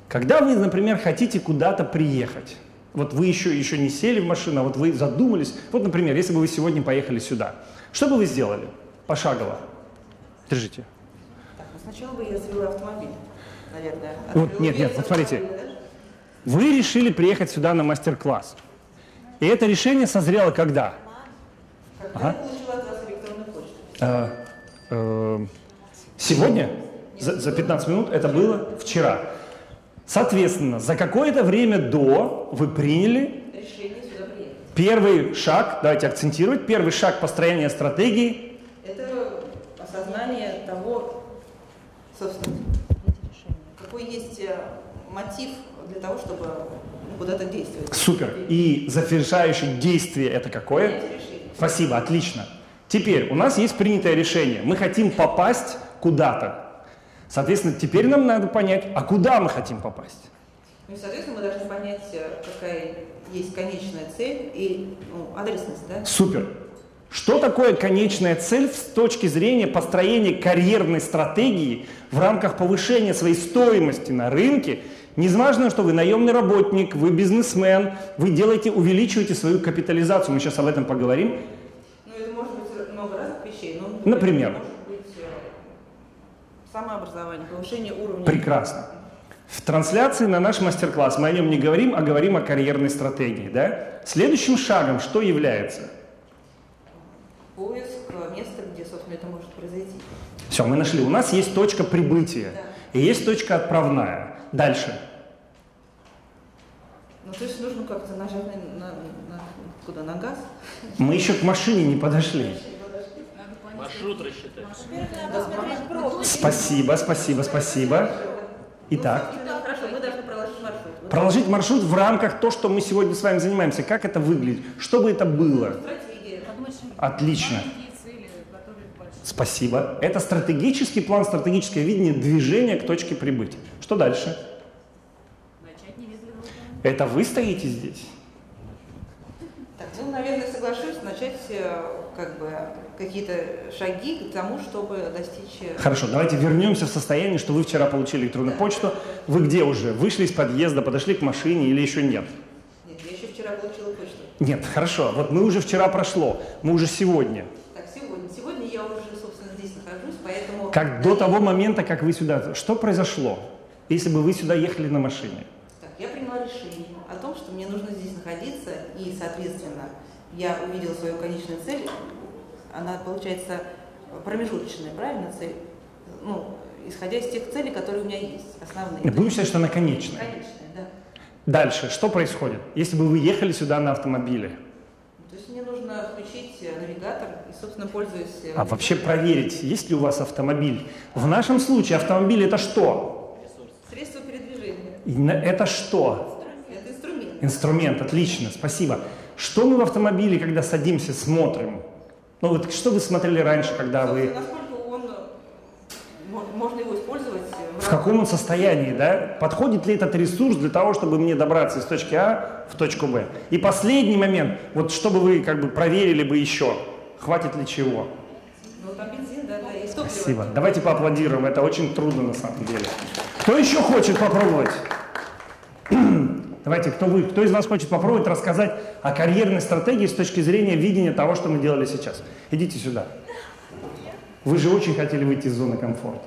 Когда вы, например, хотите куда-то приехать, вот вы еще не сели в машину, а вот вы задумались, вот, например, если бы вы сегодня поехали сюда, что бы вы сделали? Пошагово. Держите. Так, сначала бы я завела автомобиль, наверное. Вот, нет, вот смотрите. Вы решили приехать сюда на мастер-класс. И это решение созрело когда? Когда я получила от вас электронную почту? Сегодня? За 15 минут? Это было вчера. Соответственно, за какое-то время до вы приняли Решение сюда приехать. первый шаг, давайте акцентировать, первый шаг построения стратегии. Это осознание того, собственно, какой есть мотив для того, чтобы куда-то действовать. Супер. И завершающее действие это какое? Спасибо, отлично. Теперь у нас есть принятое решение. Мы хотим попасть куда-то. Соответственно, теперь нам надо понять, а куда мы хотим попасть. Ну и, соответственно, мы должны понять, какая есть конечная цель и адресность, да? Супер. Что такое конечная цель с точки зрения построения карьерной стратегии в рамках повышения своей стоимости на рынке? Неважно, что вы наемный работник, вы бизнесмен, вы увеличиваете свою капитализацию. Мы сейчас об этом поговорим. Ну, это может быть много разных вещей. Но, например? Может быть самообразование, повышение уровня. Прекрасно. В трансляции на наш мастер-класс мы о нем не говорим, а говорим о карьерной стратегии. Да? Следующим шагом что является? Поиск места, где, собственно, это может произойти. Все, мы нашли. У нас есть точка прибытия и есть точка отправная. Дальше. Ну, то есть нужно как-то нажать на газ. Мы еще к машине не подошли. Маршрут рассчитать. Спасибо. Итак. Хорошо, мы должны проложить маршрут. Проложить маршрут в рамках того, что мы сегодня с вами занимаемся. Как это выглядит? Что бы это было? Отлично. Спасибо. Это стратегический план, стратегическое видение движения к точке прибытия. Что дальше? Это вы стоите здесь? Так, ну, наверное, соглашусь начать какие-то шаги к тому, чтобы достичь... Хорошо, давайте вернемся в состояние, что вы вчера получили электронную почту. Вы где уже? Вышли из подъезда, подошли к машине или еще нет? Нет, я еще вчера получила почту. Нет, хорошо. Вот мы уже вчера прошло, мы уже сегодня. Так, сегодня я уже, собственно, здесь нахожусь, поэтому... Как до того момента, как вы сюда... Что произошло, если бы вы сюда ехали на машине? Так, я приняла решение о том, что мне нужно здесь находиться, и, соответственно, я увидела свою конечную цель. Она, получается, промежуточная, правильно, цель? Ну, исходя из тех целей, которые у меня есть, основные. Будем считать, что она конечная. Конечная, да. Дальше, что происходит, если бы вы ехали сюда на автомобиле? То есть мне нужно включить навигатор и, собственно, пользуясь... А вообще проверить, есть ли у вас автомобиль. В нашем случае автомобиль это что? Средство передвижения. Это что? Это инструмент. Инструмент, отлично, спасибо. Что мы в автомобиле, когда садимся, смотрим? Ну вот что вы смотрели раньше, когда вы... Насколько можно его использовать? В каком он состоянии, да? Подходит ли этот ресурс для того, чтобы мне добраться из точки А в точку Б? И последний момент, вот чтобы вы проверили бы еще, хватит ли чего? Ну там бензин, да, и топливо. Спасибо. Давайте поаплодируем, это очень трудно на самом деле. Кто еще хочет попробовать? Давайте, кто из вас хочет попробовать рассказать о карьерной стратегии с точки зрения видения того, что мы делали сейчас? Идите сюда. Вы же очень хотели выйти из зоны комфорта.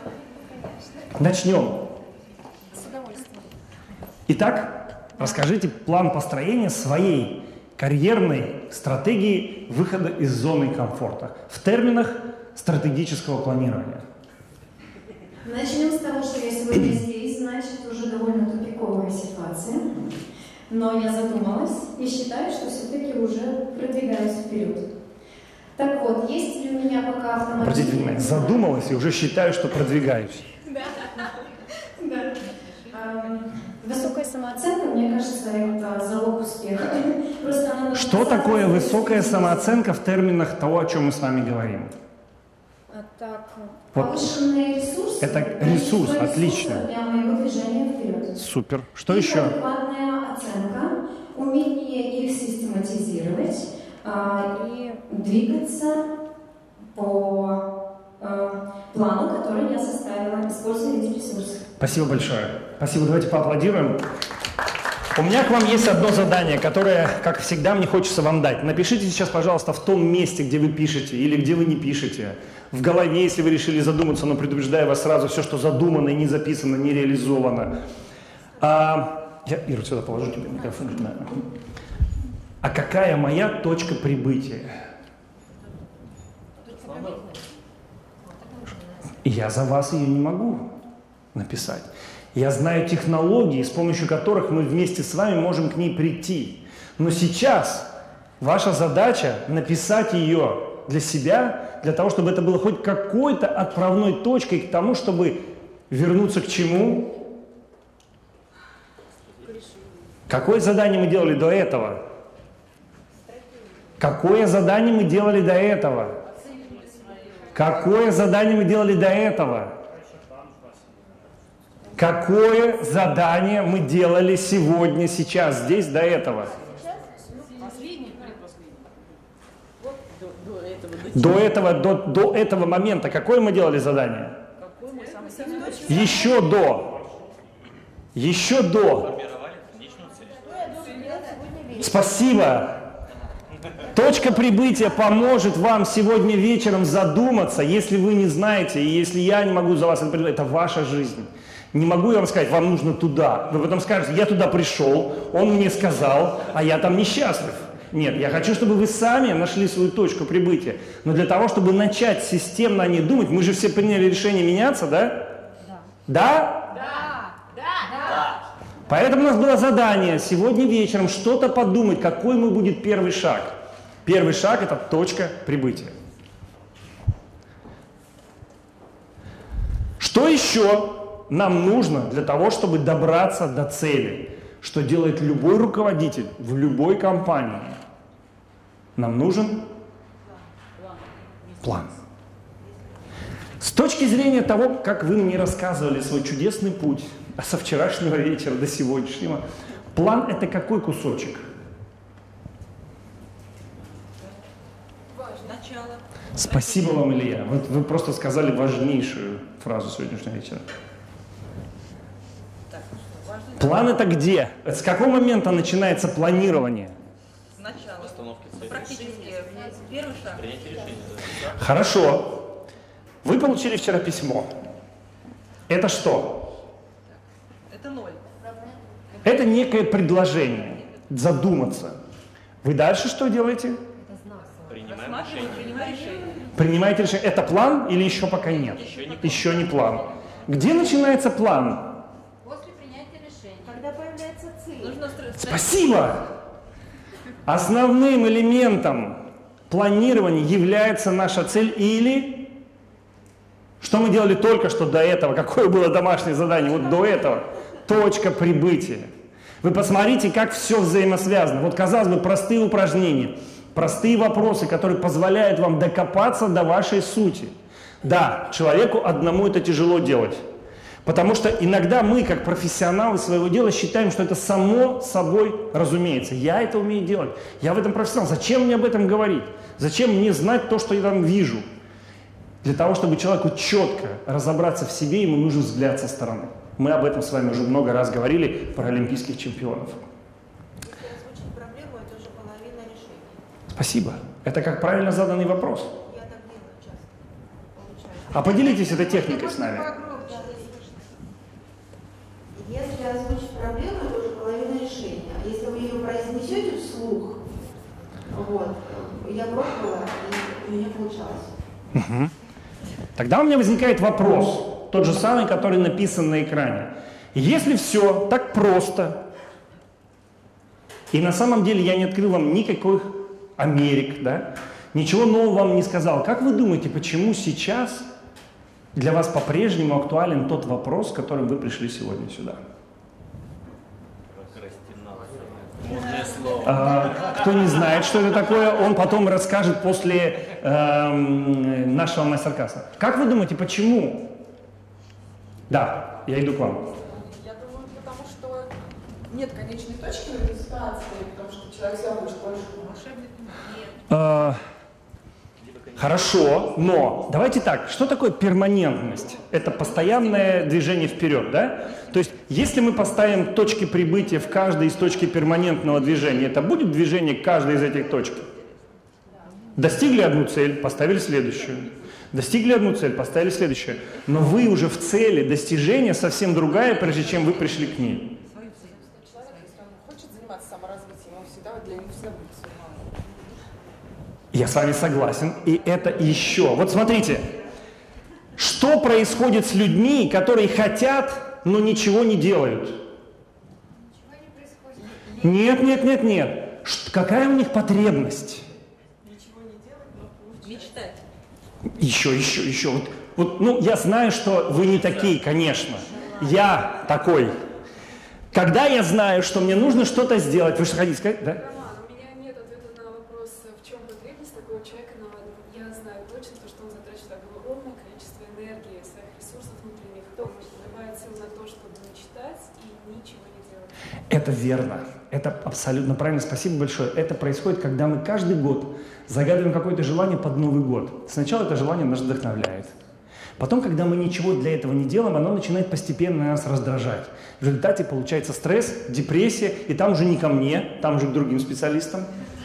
Начнем. С удовольствием. Итак, расскажите план построения своей карьерной стратегии выхода из зоны комфорта в терминах стратегического планирования. Начнем с того, что я сегодня здесь, значит, уже довольно тупиковая ситуация. Но я задумалась и считаю, что все-таки уже продвигаюсь вперед. Так вот, есть ли у меня пока автомобиль? Обратите внимание, задумалась и уже считаю, что продвигаюсь. Да. Высокая самооценка, мне кажется, это залог успеха. Что такое высокая самооценка в терминах того, о чем мы с вами говорим? Повышенный ресурс. Это ресурс, отлично. Для моего движения вперед. Супер. Что еще? Адекватная оценка, умение их систематизировать и двигаться по плану, который я составила, используя эти ресурсы. Спасибо большое. Спасибо, давайте поаплодируем. У меня к вам есть одно задание, которое, как всегда, мне хочется вам дать. Напишите сейчас, пожалуйста, в том месте, где вы пишете или где вы не пишете. В голове, если вы решили задуматься, но предупреждаю вас сразу, все, что задумано и не записано, не реализовано. Я, Ира, сюда положу тебе микрофон. Да. А какая моя точка прибытия? Я за вас ее не могу написать. Я знаю технологии, с помощью которых мы вместе с вами можем к ней прийти. Но сейчас ваша задача написать ее для себя, для того, чтобы это было хоть какой-то отправной точкой к тому, чтобы вернуться к чему? Какое задание мы делали до этого? Какое задание мы делали до этого? Какое задание мы делали до этого? Какое задание мы делали сегодня, сейчас, здесь, до этого? До этого момента какое мы делали задание? Еще до. Еще до. Спасибо. Точка прибытия поможет вам сегодня вечером задуматься, если вы не знаете, и если я не могу за вас это предложить, это ваша жизнь. Не могу я вам сказать, вам нужно туда. Вы потом скажете, я туда пришел, он мне сказал, а я там несчастлив. Нет, я хочу, чтобы вы сами нашли свою точку прибытия. Но для того, чтобы начать системно о ней думать, мы же все приняли решение меняться, да? Да? Да. Поэтому у нас было задание сегодня вечером что-то подумать, какой мы будет первый шаг. Первый шаг – это точка прибытия. Что еще нам нужно для того, чтобы добраться до цели? Что делает любой руководитель в любой компании? Нам нужен план. С точки зрения того, как вы мне рассказывали свой чудесный путь со вчерашнего вечера до сегодняшнего, план – это какой кусочек? Спасибо вам, Илья. Вы просто сказали важнейшую фразу сегодняшнего вечера. План это где? С какого момента начинается планирование? Сначала. Практически первый шаг. Хорошо. Вы получили вчера письмо. Это что? Это 0. Это некое предложение. Задуматься. Вы дальше что делаете? Принимаете решение. Это план или еще пока нет? Еще не план. Где начинается план? После принятия решения. Когда появляется цель. Спасибо! Основным элементом планирования является наша цель или... Что мы делали только что до этого? Какое было домашнее задание? Вот до этого. Точка прибытия. Вы посмотрите, как все взаимосвязано. Вот, казалось бы, простые упражнения. Простые вопросы, которые позволяют вам докопаться до вашей сути. Да, человеку одному это тяжело делать. Потому что иногда мы, как профессионалы своего дела, считаем, что это само собой разумеется. Я это умею делать. Я в этом профессионал. Зачем мне об этом говорить? Зачем мне знать то, что я там вижу? Для того, чтобы человеку четко разобраться в себе, ему нужен взгляд со стороны. Мы об этом с вами уже много раз говорили про олимпийских чемпионов. Спасибо. Это как правильно заданный вопрос. А поделитесь этой техникой с нами. Если озвучить проблему, это уже половина решения. А если вы ее произнесете вслух, вот, я пробовала, и у меня получалось. Угу. Тогда у меня возникает вопрос, тот же самый, который написан на экране. Если все так просто, и на самом деле я не открыл вам никаких Америк, да? Ничего нового вам не сказал. Как вы думаете, почему сейчас для вас по-прежнему актуален тот вопрос, с которым вы пришли сегодня сюда? Кто не знает, что это такое, он потом расскажет после нашего мастер-класса. Как вы думаете, почему? Да, я иду к вам. Я думаю, потому что нет конечной точки в этой ситуации, потому что человек всегда хочет больше. Хорошо, но давайте так, что такое перманентность? Это постоянное движение вперед, да? То есть, если мы поставим точки прибытия в каждой из точки перманентного движения, это будет движение к каждой из этих точек? Достигли одну цель, поставили следующую. Достигли одну цель, поставили следующую. Но вы уже в цели достижения совсем другая, прежде чем вы пришли к ней. Человек, если он хочет заниматься саморазвитием, он всегда для него всегда будет свой мало. Я с вами согласен. И это еще. Вот смотрите, что происходит с людьми, которые хотят, но ничего не делают? Нет, нет, нет, нет. Какая у них потребность? Мечтать. Еще. Ну, я знаю, что вы не такие, конечно. Я такой. Когда я знаю, что мне нужно что-то сделать, вы что хотите сказать, да? Роман, у меня нет ответа на вопрос, в чем потребность такого человека, но я знаю точно, что он затрачивает огромное количество энергии, своих ресурсов внутренних, наливает сил на то, чтобы мечтать и ничего не делать. Это верно. Это абсолютно правильно. Спасибо большое. Это происходит, когда мы каждый год загадываем какое-то желание под Новый год. Сначала это желание нас вдохновляет. Потом, когда мы ничего для этого не делаем, оно начинает постепенно нас раздражать. В результате получается стресс, депрессия, и там уже не ко мне, там уже к другим специалистам.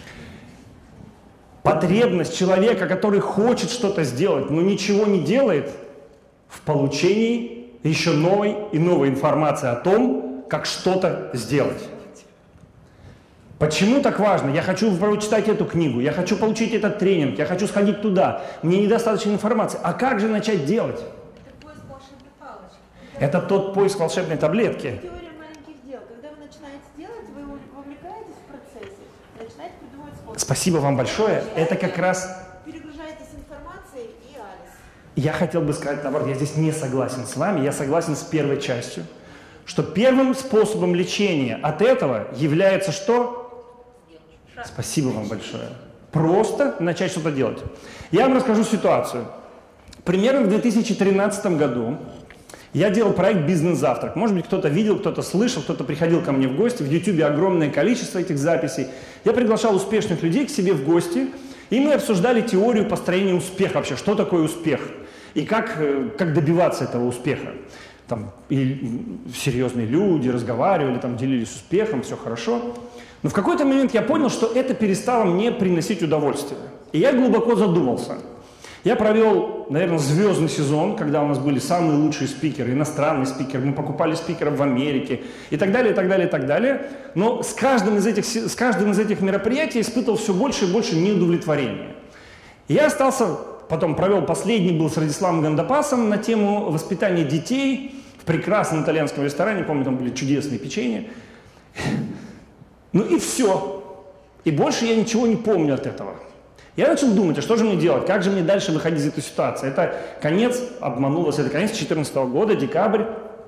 Потребность человека, который хочет что-то сделать, но ничего не делает, в получении еще новой и новой информации о том, как что-то сделать. Почему так важно? Я хочу прочитать эту книгу, я хочу получить этот тренинг, я хочу сходить туда. Мне недостаточно информации. А как же начать делать? Это поиск волшебной палочки. Это тот поиск волшебной таблетки. Теория маленьких дел. Когда вы начинаете делать, вы вовлекаетесь в процессе, начинаете придумывать способ. Спасибо вам большое. Это как раз... Перегружаетесь информацией и алис. Я хотел бы сказать, наоборот, я здесь не согласен с вами, я согласен с первой частью, что первым способом лечения от этого является что? Спасибо вам большое. Просто начать что-то делать. Я вам расскажу ситуацию. Примерно в 2013 году я делал проект «Бизнес-завтрак». Может быть, кто-то видел, кто-то слышал, кто-то приходил ко мне в гости. В YouTube огромное количество этих записей. Я приглашал успешных людей к себе в гости, и мы обсуждали теорию построения успеха вообще. Что такое успех? И как добиваться этого успеха. Там и серьезные люди разговаривали, там, делились успехом, все хорошо. Но в какой-то момент я понял, что это перестало мне приносить удовольствие. И я глубоко задумался. Я провел, наверное, звездный сезон, когда у нас были самые лучшие спикеры, иностранные спикеры, мы покупали спикеров в Америке и так далее, и так далее, и так далее. Но с каждым из этих мероприятий испытывал все больше и больше неудовлетворения. И я остался, потом провел последний, был с Радиславом Гандапасом на тему воспитания детей в прекрасном итальянском ресторане, помню, там были чудесные печенья. Ну и все. И больше я ничего не помню от этого. Я начал думать, а что же мне делать, как же мне дальше выходить из этой ситуации. Это конец, обманулось, это конец 2014 года, декабрь.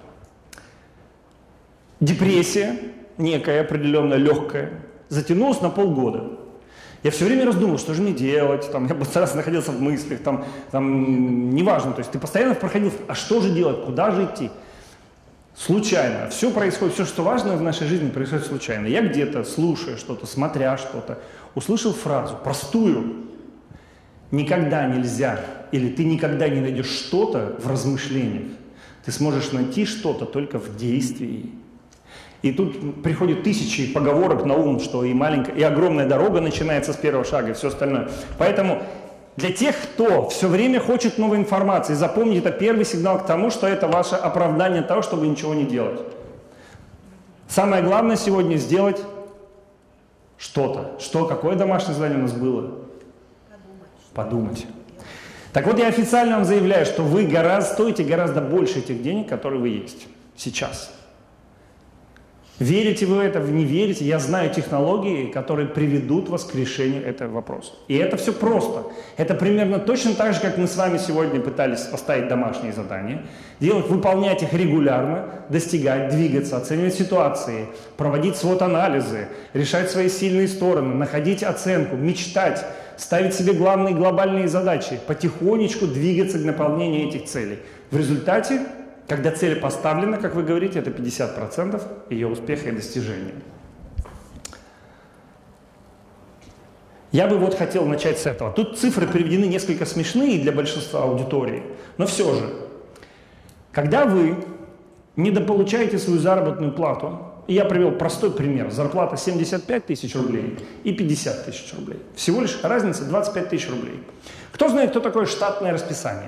Депрессия, некая определенная, легкая, затянулась на полгода. Я все время раздумывал, что же мне делать, там, я постоянно находился в мыслях, там, неважно, то есть ты постоянно проходил, а что же делать, куда же идти? Случайно. Все происходит, все, что важно в нашей жизни, происходит случайно. Я где-то, слушая что-то, смотря что-то, услышал фразу, простую. Никогда нельзя, или ты никогда не найдешь что-то в размышлениях. Ты сможешь найти что-то только в действии. И тут приходят тысячи поговорок на ум, что и маленькая, и огромная дорога начинается с первого шага, и все остальное. Поэтому для тех, кто все время хочет новой информации, запомните, это первый сигнал к тому, что это ваше оправдание того, чтобы ничего не делать. Самое главное сегодня сделать что-то. Какое домашнее задание у нас было? Подумать. Так вот, я официально вам заявляю, что вы стоите гораздо больше этих денег, которые вы есть сейчас. Верите вы в это, не верите, я знаю технологии, которые приведут вас к решению этого вопроса. И это все просто. Это примерно точно так же, как мы с вами сегодня пытались поставить домашние задания, выполнять их регулярно, достигать, двигаться, оценивать ситуации, проводить свод-анализы, решать свои сильные стороны, находить оценку, мечтать, ставить себе главные глобальные задачи, потихонечку двигаться к наполнению этих целей. В результате, когда цель поставлена, как вы говорите, это 50% ее успеха и достижения. Я бы вот хотел начать с этого. Тут цифры приведены несколько смешные для большинства аудитории, но все же. Когда вы недополучаете свою заработную плату, и я привел простой пример, зарплата 75 тысяч рублей и 50 тысяч рублей. Всего лишь разница 25 тысяч рублей. Кто знает, кто такое штатное расписание?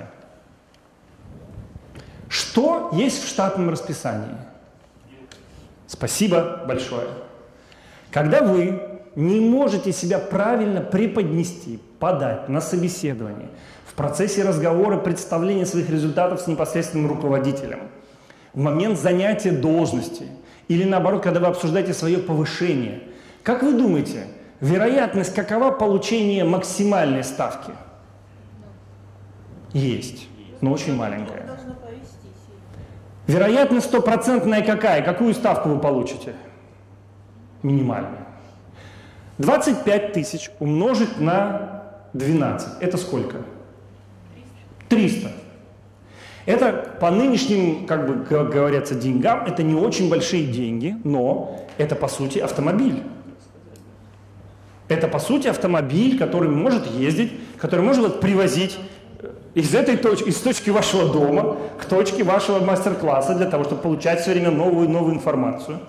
Что есть в штатном расписании? Спасибо большое. Когда вы не можете себя правильно преподнести, подать на собеседование, в процессе разговора, представления своих результатов с непосредственным руководителем, в момент занятия должности, или наоборот, когда вы обсуждаете свое повышение, как вы думаете, вероятность какова получения максимальной ставки? Есть, но очень маленькая. Вероятность стопроцентная какая? Какую ставку вы получите? Минимальную. 25 тысяч умножить на 12. Это сколько? 300. Это по нынешним, как говорится, деньгам, это не очень большие деньги, но это по сути автомобиль. Это по сути автомобиль, который может ездить, который может привозить из этой точки, из точки вашего дома к точке вашего мастер-класса для того, чтобы получать все время новую и новую информацию.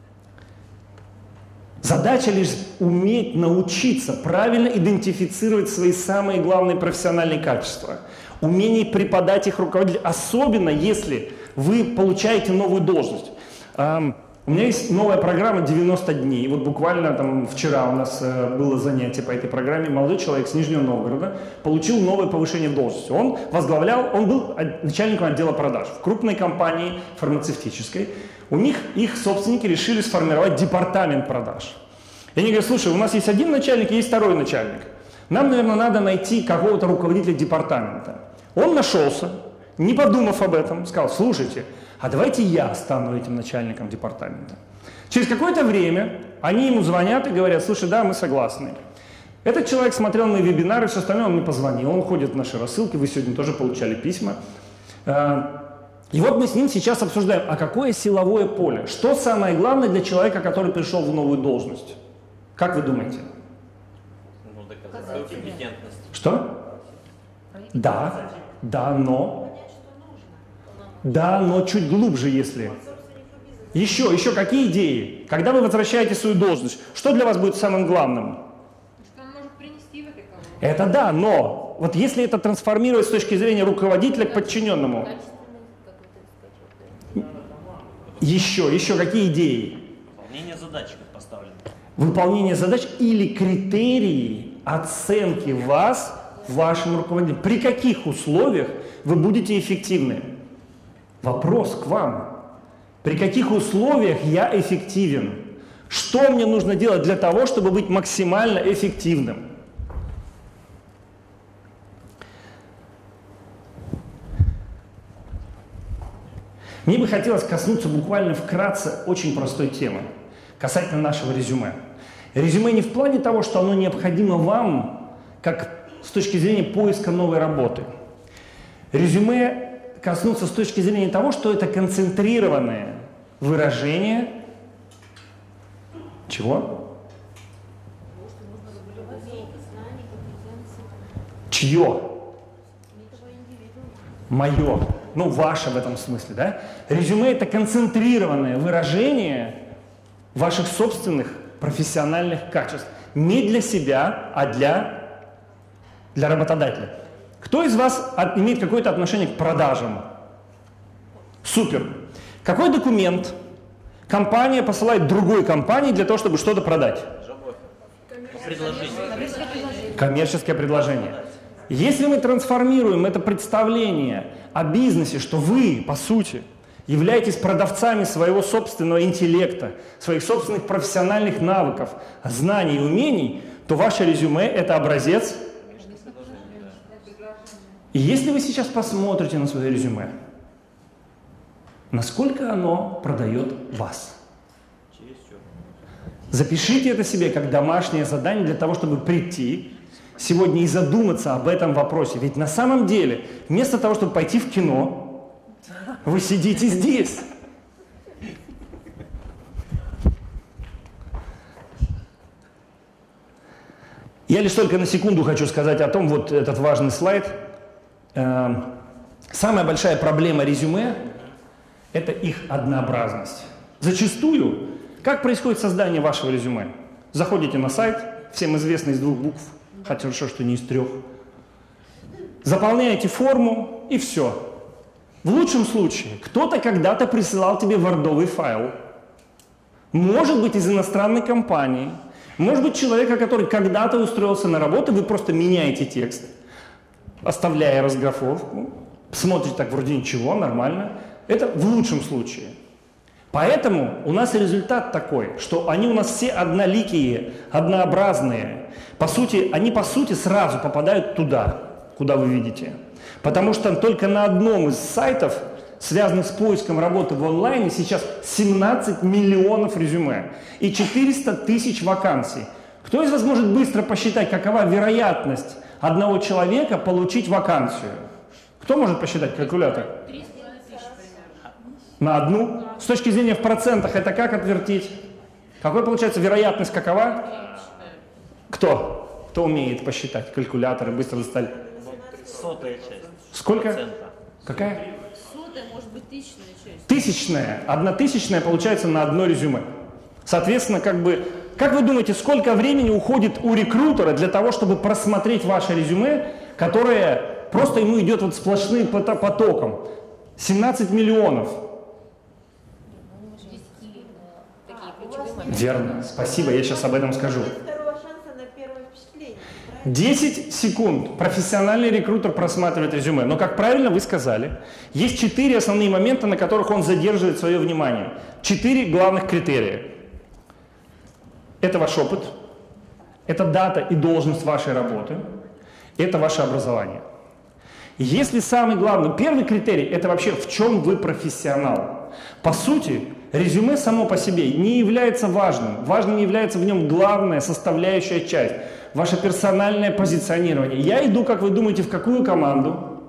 Задача лишь уметь научиться правильно идентифицировать свои самые главные профессиональные качества. Умение преподать их руководителю, особенно если вы получаете новую должность. У меня есть новая программа 90 дней. Вот буквально там вчера у нас было занятие по этой программе. Молодой человек с Нижнего Новгорода получил новое повышение в должности. Он был начальником отдела продаж в крупной компании фармацевтической. У них их собственники решили сформировать департамент продаж. И они говорят: слушай, у нас есть один начальник и есть второй начальник. Нам, наверное, надо найти какого-то руководителя департамента. Он нашелся, не подумав об этом, сказал: слушайте, а давайте я стану этим начальником департамента. Через какое-то время они ему звонят и говорят: слушай, да, мы согласны. Этот человек смотрел мои вебинары, все остальное, он мне позвонил, он ходит в наши рассылки, вы сегодня тоже получали письма. И вот мы с ним сейчас обсуждаем, а какое силовое поле? Что самое главное для человека, который пришел в новую должность? Как вы думаете? Ну, доказать свою компетентность. Что? Да, но чуть глубже, если. Еще какие идеи? Когда вы возвращаете свою должность, что для вас будет самым главным? Что он может принести в этой команде. Это да, но вот если это трансформировать с точки зрения руководителя к подчиненному. Еще какие идеи? Выполнение задач как поставлено. Выполнение задач или критерии оценки вас, вашим руководителем. При каких условиях вы будете эффективны? Вопрос к вам. При каких условиях я эффективен? Что мне нужно делать для того, чтобы быть максимально эффективным? Мне бы хотелось коснуться буквально вкратце очень простой темы касательно нашего резюме. Резюме не в плане того, что оно необходимо вам, как с точки зрения поиска новой работы. Резюме коснуться с точки зрения того, что это концентрированное выражение чего? Чье? Мое. Ну, ваше в этом смысле, да? Резюме – это концентрированное выражение ваших собственных профессиональных качеств. Не для себя, а для работодателя. Кто из вас имеет какое-то отношение к продажам? Супер. Какой документ компания посылает другой компании для того, чтобы что-то продать? Коммерческое предложение. Если мы трансформируем это представление о бизнесе, что вы, по сути, являетесь продавцами своего собственного интеллекта, своих собственных профессиональных навыков, знаний и умений, то ваше резюме – это образец. И если вы сейчас посмотрите на свое резюме, насколько оно продает вас? Запишите это себе как домашнее задание для того, чтобы прийти сегодня и задуматься об этом вопросе. Ведь на самом деле, вместо того, чтобы пойти в кино, вы сидите здесь. Я лишь только на секунду хочу сказать о том, вот этот важный слайд. Самая большая проблема резюме – это их однообразность. Зачастую, как происходит создание вашего резюме? Заходите на сайт, всем известный из 2 букв, хотя хорошо, что не из 3. Заполняете форму и все. В лучшем случае кто-то когда-то присылал тебе вордовый файл. Может быть, из иностранной компании. Может быть, человека, который когда-то устроился на работу, вы просто меняете текст, оставляя разграфовку, смотрите так, вроде ничего, нормально. Это в лучшем случае. Поэтому у нас результат такой, что они у нас все одноликие, однообразные. Они по сути сразу попадают туда, куда вы видите. Потому что только на одном из сайтов, связанных с поиском работы в онлайне, сейчас 17 миллионов резюме и 400 тысяч вакансий. Кто из вас может быстро посчитать, какова вероятность одного человека получить вакансию? Кто может посчитать калькулятор? На одну? С точки зрения в процентах это как отвертить? Какой получается вероятность какова? Кто? Кто умеет посчитать? Калькуляторы быстро достали. 100-я часть. Сколько? Процента. Какая? 100-я, может быть, 1000-я часть. 1000-я. 1000-я получается на одно резюме. Соответственно, как вы думаете, сколько времени уходит у рекрутера для того, чтобы просмотреть ваше резюме, которое просто ему идет вот сплошным потоком? 17 миллионов. Верно. Спасибо, я сейчас об этом скажу. 10 секунд профессиональный рекрутер просматривает резюме. Но, как правильно вы сказали, есть 4 основные момента, на которых он задерживает свое внимание. 4 главных критерия. Это ваш опыт, это дата и должность вашей работы, это ваше образование. Если самый главный, первый критерий, это вообще в чем вы профессионал. По сути, резюме само по себе не является важным. Важным является в нем главная составляющая часть. Ваше персональное позиционирование. Я иду, как вы думаете, в какую команду?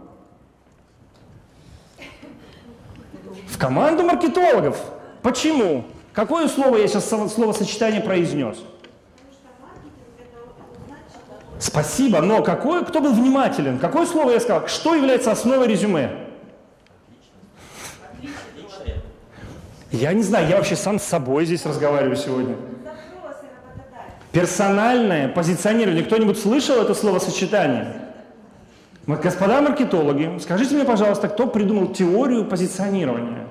В команду маркетологов. Почему? Какое слово я сейчас словосочетание произнес? Спасибо, но кто был внимателен? Какое слово я сказал? Что является основой резюме? Я не знаю, я вообще сам с собой здесь разговариваю сегодня. Персональное позиционирование. Кто-нибудь слышал это словосочетание? Господа маркетологи, скажите мне, пожалуйста, кто придумал теорию позиционирования?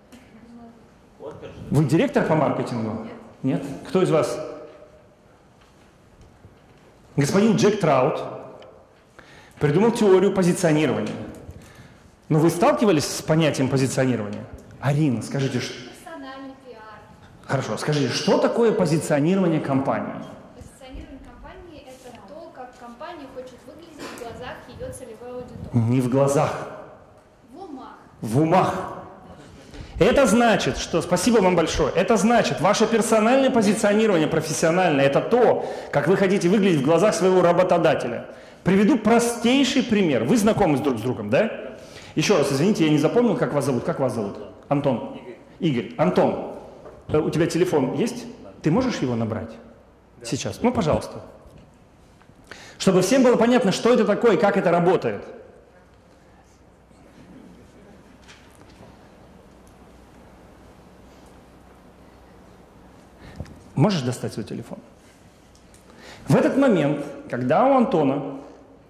Вы директор по маркетингу? Нет? Кто из вас? Господин Джек Траут придумал теорию позиционирования. Но вы сталкивались с понятием позиционирования? Арина, скажите, что... Персональный пиар. Хорошо, скажите, что такое позиционирование компании? Позиционирование компании – это то, как компания хочет выглядеть в глазах ее целевой аудитории. Не в глазах. В умах. В умах. Это значит, что, спасибо вам большое, это значит, ваше персональное позиционирование профессиональное, это то, как вы хотите выглядеть в глазах своего работодателя. Приведу простейший пример. Вы знакомы друг с другом, да? Еще раз, извините, я не запомнил, как вас зовут. Как вас зовут? Антон. Игорь. Антон, у тебя телефон есть? Ты можешь его набрать? Сейчас. Ну, пожалуйста. Чтобы всем было понятно, что это такое и как это работает. Можешь достать свой телефон? В этот момент, когда у Антона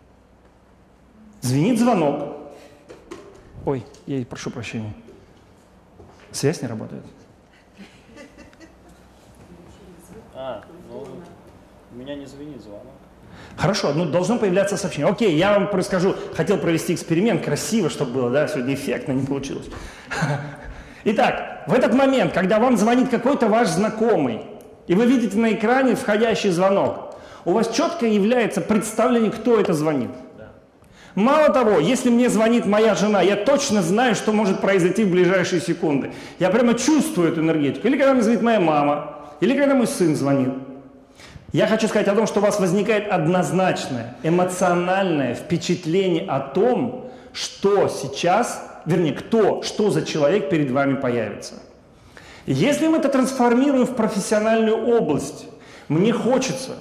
звенит звонок, ой, я прошу прощения, связь не работает. Ну, у меня не звенит звонок. Хорошо, ну должно появляться сообщение. Окей, я вам расскажу, хотел провести эксперимент, красиво, чтобы было, да, сегодня эффектно, не получилось. Итак, в этот момент, когда вам звонит какой-то ваш знакомый, и вы видите на экране входящий звонок, у вас четко является представление, кто это звонит. Мало того, если мне звонит моя жена, я точно знаю, что может произойти в ближайшие секунды. Я прямо чувствую эту энергетику. Или когда мне звонит моя мама, или когда мой сын звонит. Я хочу сказать о том, что у вас возникает однозначное эмоциональное впечатление о том, что сейчас, вернее, что за человек перед вами появится. Если мы это трансформируем в профессиональную область, мне хочется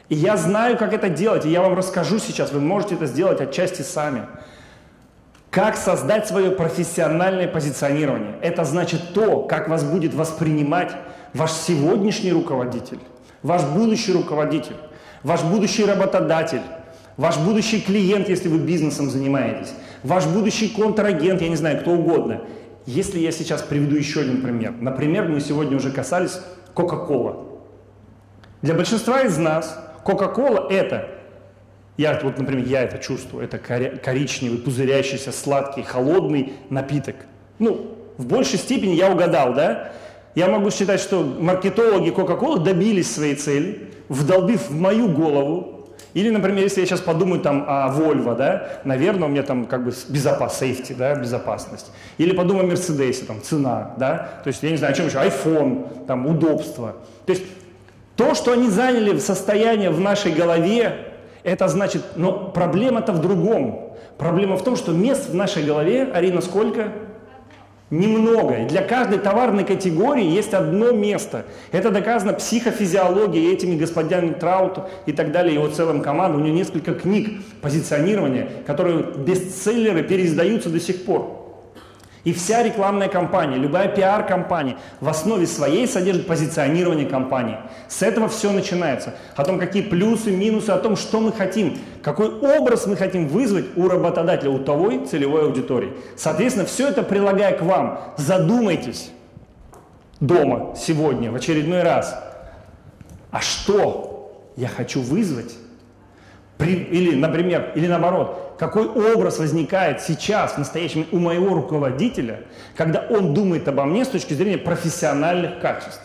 И я знаю, как это делать, и я вам расскажу сейчас, вы можете это сделать отчасти сами. Как создать свое профессиональное позиционирование? Это значит то, как вас будет воспринимать ваш сегодняшний руководитель, ваш будущий руководитель, ваш будущий работодатель, ваш будущий клиент, если вы бизнесом занимаетесь, ваш будущий контрагент, я не знаю, кто угодно. Если я сейчас приведу еще один пример. Например, мы сегодня уже касались Coca-Cola. Для большинства из нас Coca-Cola это, например, я это чувствую, это коричневый, пузырящийся, сладкий, холодный напиток. Ну, в большей степени я угадал, да? Я могу считать, что маркетологи Coca-Cola добились своей цели, вдолбив в мою голову. Или, например, если я сейчас подумаю там о Volvo, да, наверное, у меня там как бы safety, да, безопасность. Или подумаю о Mercedes, там, цена, да, то есть, я не знаю, о чем еще, iPhone, там, удобство. То есть, то, что они заняли состояние в нашей голове, это значит, но проблема-то в другом. Проблема в том, что мест в нашей голове, Арина, сколько? Немного. И для каждой товарной категории есть одно место. Это доказано психофизиологией этими господином Трауту и так далее, его целым командой. У него несколько книг позиционирования, которые бестселлеры переиздаются до сих пор. И вся рекламная кампания, любая пиар-компания в основе своей содержит позиционирование компании. С этого все начинается. О том, какие плюсы, минусы, о том, что мы хотим, какой образ мы хотим вызвать у работодателя, у той целевой аудитории. Соответственно, все это прилагая к вам. Задумайтесь дома сегодня в очередной раз. А что я хочу вызвать? Или, например, или наоборот, какой образ возникает сейчас, в настоящем, у моего руководителя, когда он думает обо мне с точки зрения профессиональных качеств.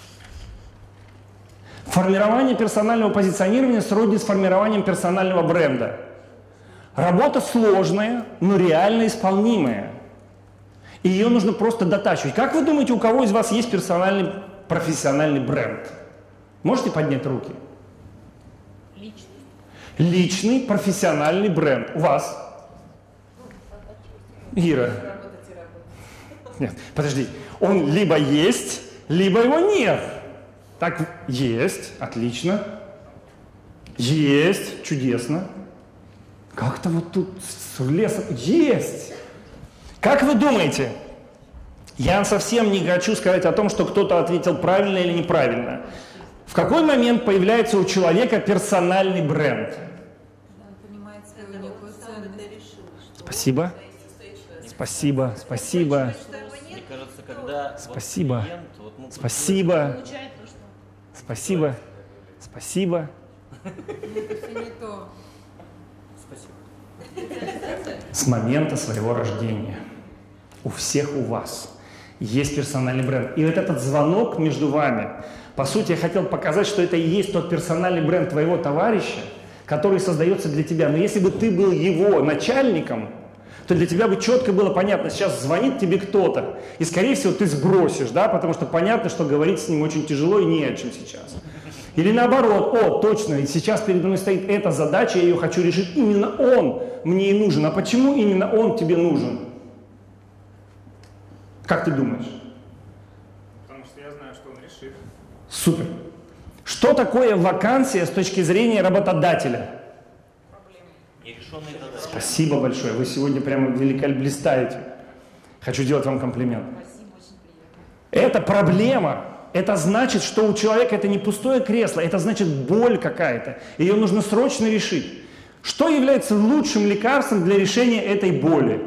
Формирование персонального позиционирования сродни с формированием персонального бренда. Работа сложная, но реально исполнимая. И ее нужно просто дотачивать. Как вы думаете, у кого из вас есть персональный, профессиональный бренд? Можете поднять руки? Личный профессиональный бренд. У вас? Ира. Нет, подожди. Он либо есть, либо его нет. Так, есть. Отлично. Есть. Чудесно. Как-то вот тут с лесом. Есть. Как вы думаете? Я совсем не хочу сказать о том, что кто-то ответил правильно или неправильно. В какой момент появляется у человека персональный бренд? Спасибо. Спасибо. Спасибо. Мне кажется, когда спасибо. Клиент, вот, спасибо. Спасибо. Спасибо. С момента своего рождения у всех у вас есть персональный бренд. И вот этот звонок между вами, по сути, я хотел показать, что это и есть тот персональный бренд твоего товарища, который создается для тебя. Но если бы ты был его начальником, то для тебя бы четко было понятно, сейчас звонит тебе кто-то, и, скорее всего, ты сбросишь, да, потому что понятно, что говорить с ним очень тяжело и не о чем сейчас. Или наоборот, о, точно, и сейчас передо мной стоит эта задача, я ее хочу решить, именно он мне и нужен. А почему именно он тебе нужен? Как ты думаешь? Потому что я знаю, что он решит. Супер. Что такое вакансия с точки зрения работодателя? Нерешенные задачи. Спасибо большое. Вы сегодня прямо великолепно блистаете. Хочу сделать вам комплимент. Это проблема. Это значит, что у человека это не пустое кресло, это значит боль какая-то. Ее нужно срочно решить. Что является лучшим лекарством для решения этой боли?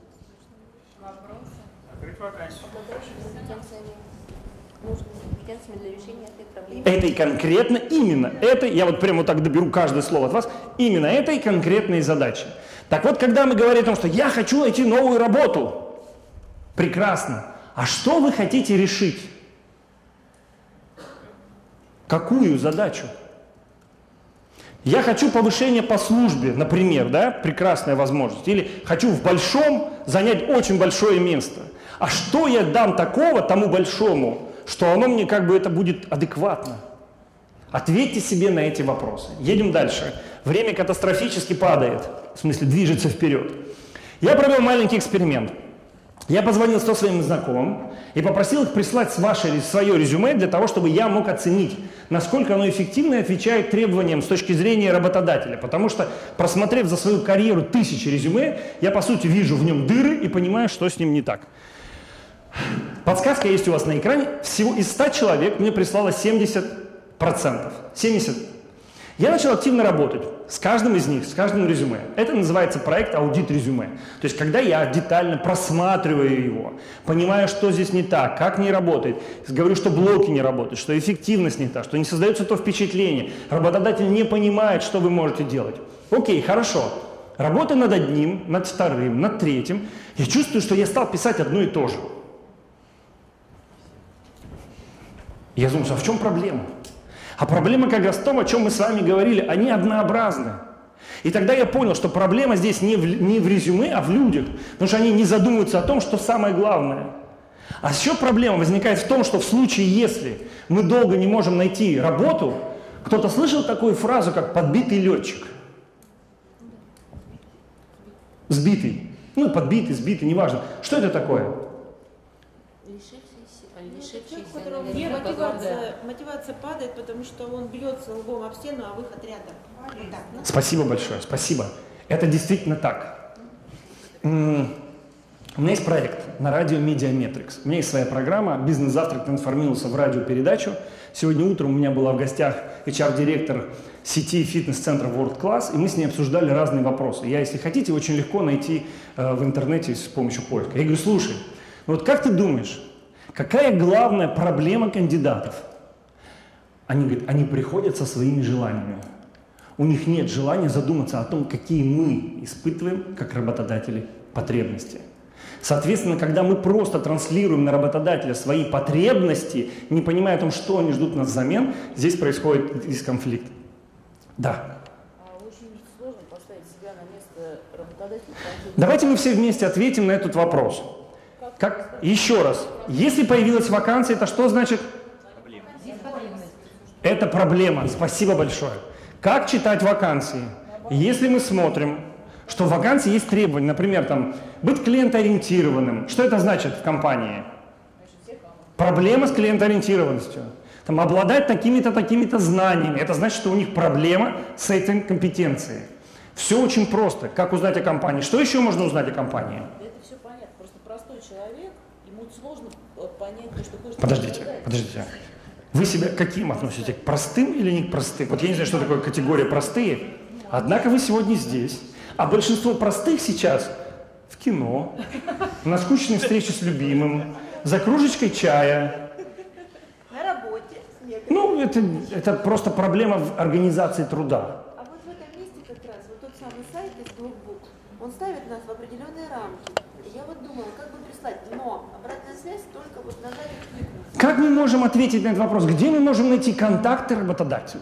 Этой конкретно, именно этой, я вот прямо вот так доберу каждое слово от вас, именно этой конкретной задачи. Так вот, когда мы говорим о том, что я хочу найти новую работу, прекрасно. А что вы хотите решить? Какую задачу? Я хочу повышения по службе, например, да, прекрасная возможность. Или хочу в большом занять очень большое место. А что я дам такого тому большому, что оно мне как бы это будет адекватно? Ответьте себе на эти вопросы. Едем дальше. Время катастрофически падает, в смысле движется вперед. Я провел маленький эксперимент. Я позвонил 100 своим знакомым и попросил их прислать свое резюме для того, чтобы я мог оценить, насколько оно эффективно и отвечает требованиям с точки зрения работодателя. Потому что, просмотрев за свою карьеру 1000 резюме, я, по сути, вижу в нем дыры и понимаю, что с ним не так. Подсказка есть у вас на экране. Всего из 100 человек мне прислало 70%. 70%. Я начал активно работать с каждым из них, с каждым резюме. Это называется проект «Аудит резюме». То есть, когда я детально просматриваю его, понимаю, что здесь не так, как не работает, говорю, что блоки не работают, что эффективность не та, что не создается то впечатление, работодатель не понимает, что вы можете делать. Окей, хорошо. Работая над одним, над вторым, над третьим, я чувствую, что я стал писать одно и то же. Я думаю, а в чем проблема? А проблема как раз в том, о чем мы с вами говорили, они однообразны. И тогда я понял, что проблема здесь не в резюме, а в людях, потому что они не задумываются о том, что самое главное. А еще проблема возникает в том, что в случае, если мы долго не можем найти работу, кто-то слышал такую фразу, как «подбитый летчик»? Сбитый. Ну, подбитый, сбитый, неважно. Что это такое? Мотивация падает, потому что он бьется лбом об стену, а выход рядом. Вот так, да? Спасибо большое, спасибо. Это действительно так. У меня есть проект на радио Медиаметрикс. У меня есть своя программа. «Бизнес-завтрак» трансформировался в радиопередачу. Сегодня утром у меня была в гостях HR-директор сети фитнес-центров World Class, и мы с ней обсуждали разные вопросы. Я, если хотите, очень легко найти в интернете с помощью поиска. Я говорю, слушай, ну вот как ты думаешь, какая главная проблема кандидатов? Они говорят, они приходят со своими желаниями. У них нет желания задуматься о том, какие мы испытываем, как работодатели, потребности. Соответственно, когда мы просто транслируем на работодателя свои потребности, не понимая о том, что они ждут нас взамен, здесь происходит дисконфликт. Да. Очень сложно поставить себя на место работодателя. Давайте мы все вместе ответим на этот вопрос. Еще раз. Если появилась вакансия, это что значит? Это проблема. Спасибо большое. Как читать вакансии? Если мы смотрим, что в вакансии есть требования, например, там, быть клиентоориентированным. Что это значит в компании? Проблема с клиентоориентированностью. Там, обладать такими-то знаниями. Это значит, что у них проблема с этой компетенцией. Все очень просто. Как узнать о компании? Что еще можно узнать о компании? Это все понятно. Просто простой человек, ему сложно понять, что хочет. Подождите. Вы себя к каким относите? К простым или не к простым? Вот я не знаю, что такое категория простые. Однако вы сегодня здесь. А большинство простых сейчас в кино, на скучной встрече с любимым, за кружечкой чая. На работе. Ну, это просто проблема в организации труда. А вот в этом месте как раз вот тот самый сайт из двух букв, он ставит нас в определенные рамки. И я вот думала, как бы прислать, но обратная связь только вот нажать кликнуть. Как мы можем ответить на этот вопрос? Где мы можем найти контакты работодателя?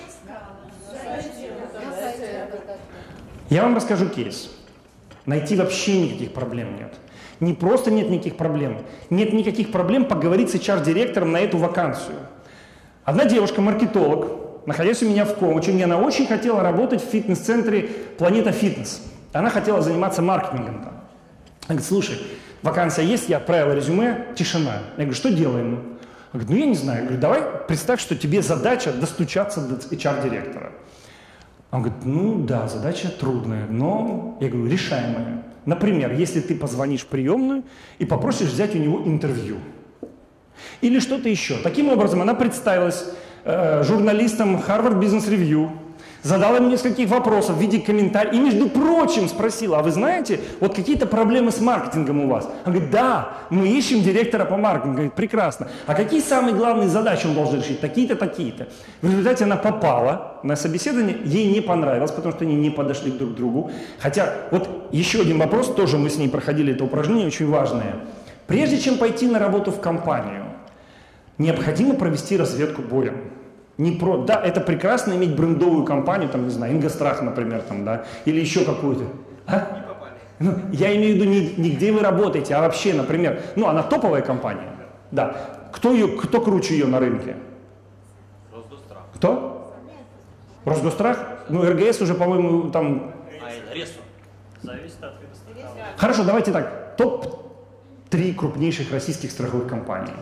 Я вам расскажу кейс. Найти вообще никаких проблем нет. Не просто нет никаких проблем. Нет никаких проблем поговорить с HR-директором на эту вакансию. Одна девушка, маркетолог, находясь у меня в коучинге, она очень хотела работать в фитнес-центре «Планета Фитнес». Она хотела заниматься маркетингом там. Она говорит, слушай, вакансия есть, я отправила резюме, тишина. Я говорю, что делаем? Она говорит, ну я не знаю. Я говорю, давай представь, что тебе задача достучаться до HR-директора. Он говорит, ну да, задача трудная, но, я говорю, решаемая. Например, если ты позвонишь в приемную и попросишь взять у него интервью. Или что-то еще. Таким образом, она представилась журналистом Harvard Business Review, задала ему нескольких вопросов в виде комментариев и, между прочим, спросила, а вы знаете, вот какие-то проблемы с маркетингом у вас? Он говорит, да, мы ищем директора по маркетингу. Говорит, прекрасно. А какие самые главные задачи он должен решить? Такие-то, такие-то. В результате она попала на собеседование, ей не понравилось, потому что они не подошли друг к другу. Хотя, вот еще один вопрос, тоже мы с ней проходили это упражнение, очень важное. Прежде чем пойти на работу в компанию, необходимо провести разведку боем. Да, это прекрасно иметь брендовую компанию, там, не знаю, Ингострах, например, там, да, или еще какую-то. А? Не попали. Ну, я имею в виду не где вы работаете, а вообще, например, ну, она топовая компания. Да. Кто круче ее на рынке? Росгострах. Кто? Росгострах? Ну, РГС уже, по-моему, там... А это Ресо. Зависит от вида страхования. Хорошо, давайте так. 3 крупнейших российских страховых компаний.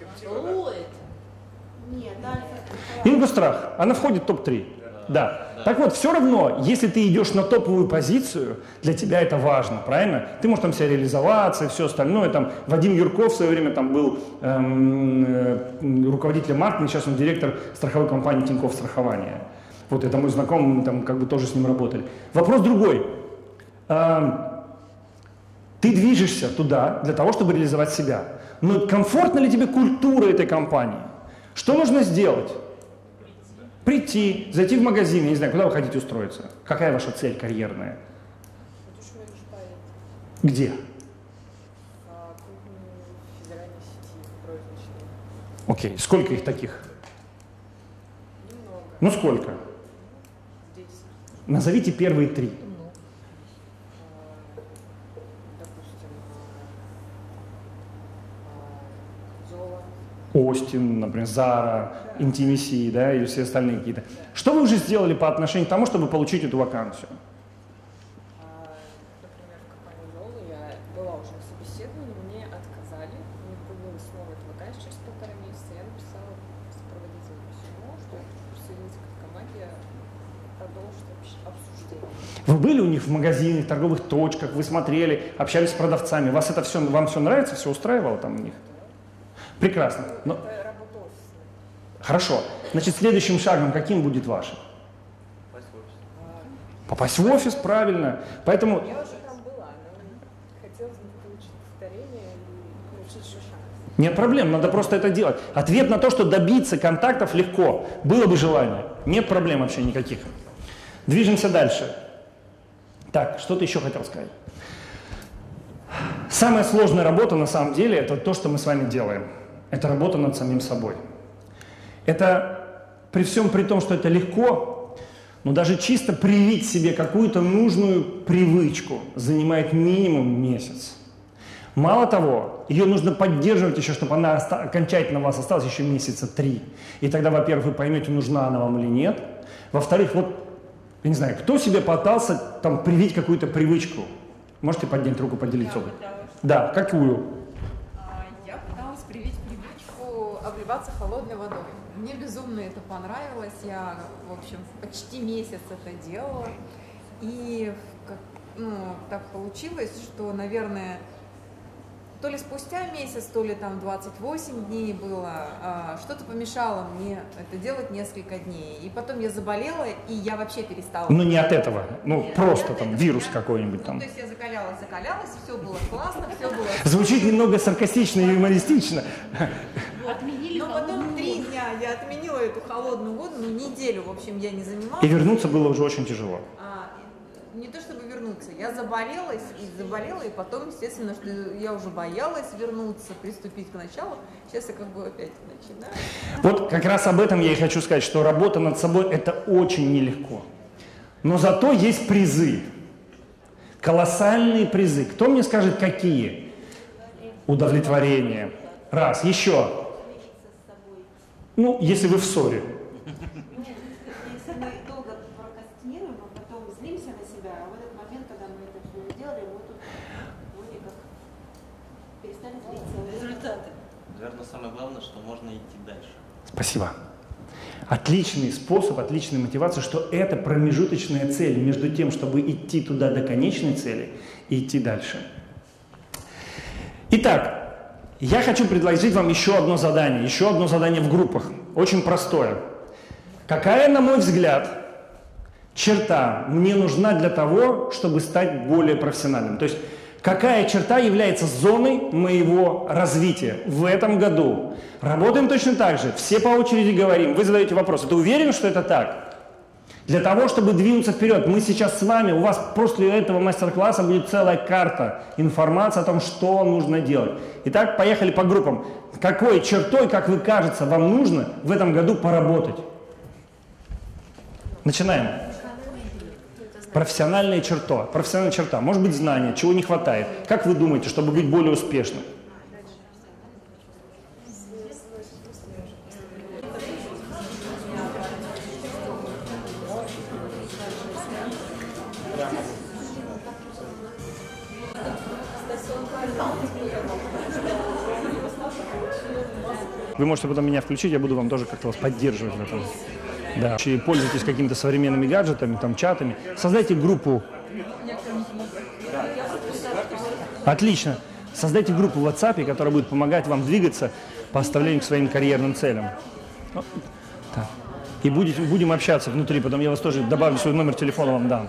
Нет, да. Ингустрах, она входит в топ-3. Да. Так вот, все равно, если ты идешь на топовую позицию, для тебя это важно, правильно? Ты можешь там себя реализоваться и все остальное. Там, Вадим Юрков в свое время там был руководителем маркетинга, сейчас он директор страховой компании Тинькофф Страхование. Вот это мой знакомый, мы там как бы тоже с ним работали. Вопрос другой. Ты движешься туда для того, чтобы реализовать себя. Но комфортна ли тебе культура этой компании? Что нужно сделать? Прийти, зайти в магазин, я не знаю, куда вы хотите устроиться? Какая ваша цель карьерная? Где? Окей, сколько их таких? Ну сколько? Назовите первые 3. Остин, например, Zara, Intimacy, да, или все остальные какие-то. Что вы уже сделали по отношению к тому, чтобы получить эту вакансию? Например, в компании Zola я была уже на собеседовании, мне отказали, мне появилась снова эта вакансия через 1,5 месяца. Я написала сопроводительное письмо, что я хочу присоединиться к этой команде, продолжить обсуждение. Вы были у них в магазинах, торговых точках, вы смотрели, общались с продавцами, вас это все, вам все нравится, все устраивало там у них? Прекрасно. Но... Хорошо. Значит, следующим шагом каким будет ваш? Попасть в офис, правильно. Поэтому... Я уже там была, но хотелось бы получить повторение и получить еще шанс. Нет проблем, надо просто это делать. Ответ на то, что добиться контактов легко. Было бы желание. Нет проблем вообще никаких. Движемся дальше. Так, что ты еще хотел сказать? Самая сложная работа на самом деле это то, что мы с вами делаем. Это работа над самим собой. Это при всем при том, что это легко, но даже чисто привить себе какую-то нужную привычку занимает минимум месяц. Мало того, ее нужно поддерживать еще, чтобы она окончательно у вас осталась еще месяца 3. И тогда, во-первых, вы поймете, нужна она вам или нет. Во-вторых, вот, я не знаю, кто себе пытался там привить какую-то привычку? Можете поднять руку, поделиться опытом? Да, какую? Я пыталась привить привычку обливаться холодной водой. Мне безумно это понравилось. Я, в общем, почти месяц это делала. И так получилось, что, наверное, то ли спустя месяц, то ли там 28 дней было, что-то помешало мне это делать несколько дней. И потом я заболела, и я вообще перестала. Ну не от этого, просто там вирус какой-нибудь там. То есть я закалялась, все было классно, все было... Звучит немного саркастично и юмористично. Но потом 3 дня я отменила эту холодную воду, неделю, в общем, я не занималась. И вернуться было уже очень тяжело. Не то чтобы вернуться, я заболела, и потом, естественно, что я уже боялась вернуться, приступить к началу. Сейчас я как бы опять начинаю. Вот как раз об этом я и хочу сказать, что работа над собой – это очень нелегко. Но зато есть призы, колоссальные призы. Кто мне скажет, какие? Удовлетворение. Раз. Еще. Ну, если вы в ссоре. Если мы долго прокрастинируем, а потом злимся на себя, а в этот момент, когда мы это все делали, мы тут вроде как перестали злиться. Результаты. Наверное, самое главное, что можно идти дальше. Спасибо. Отличный способ, отличная мотивация, что это промежуточная цель между тем, чтобы идти туда до конечной цели и идти дальше. Итак, я хочу предложить вам еще одно задание в группах, очень простое. Какая, на мой взгляд, черта мне нужна для того, чтобы стать более профессиональным? То есть, какая черта является зоной моего развития в этом году? Работаем точно так же, все по очереди говорим, вы задаете вопрос, ты уверен, что это так? Для того, чтобы двинуться вперед, мы сейчас с вами, у вас после этого мастер-класса будет целая карта, информация о том, что нужно делать. Итак, поехали по группам. Какой чертой, как вы кажется, вам нужно в этом году поработать? Начинаем. Профессиональная черта. Может быть, знание, чего не хватает. Как вы думаете, чтобы быть более успешным? Вы можете потом меня включить, я буду вам тоже как-то вас поддерживать в этом. Да. И пользуйтесь какими-то современными гаджетами, там, чатами. Создайте группу. Отлично. Создайте группу в WhatsApp, которая будет помогать вам двигаться по оставлению к своим карьерным целям. Так. И будем общаться внутри, потом я вас тоже добавлю, свой номер телефона вам дам.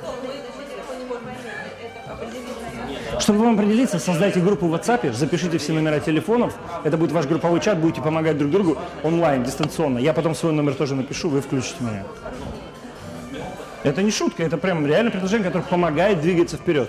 Чтобы вам определиться, создайте группу в WhatsApp, запишите все номера телефонов, это будет ваш групповой чат, будете помогать друг другу онлайн, дистанционно. Я потом свой номер тоже напишу, вы включите меня. Это не шутка, это прям реальное предложение, которое помогает двигаться вперед.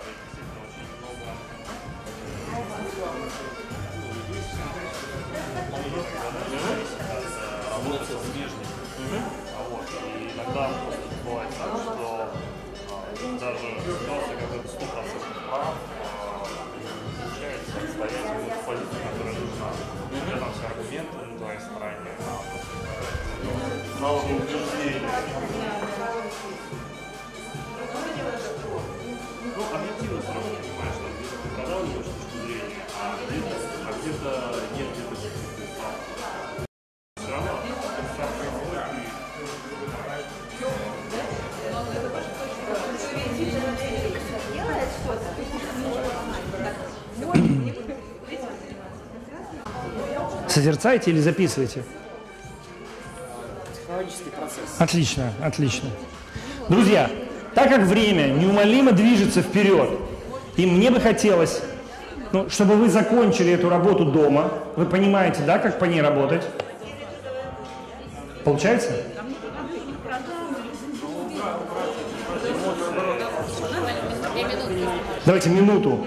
Созерцайте или записывайте? Технологический процесс. Отлично, отлично. Друзья, так как время неумолимо движется вперед, и мне бы хотелось, чтобы вы закончили эту работу дома, вы понимаете, да, как по ней работать? Получается? Давайте минуту.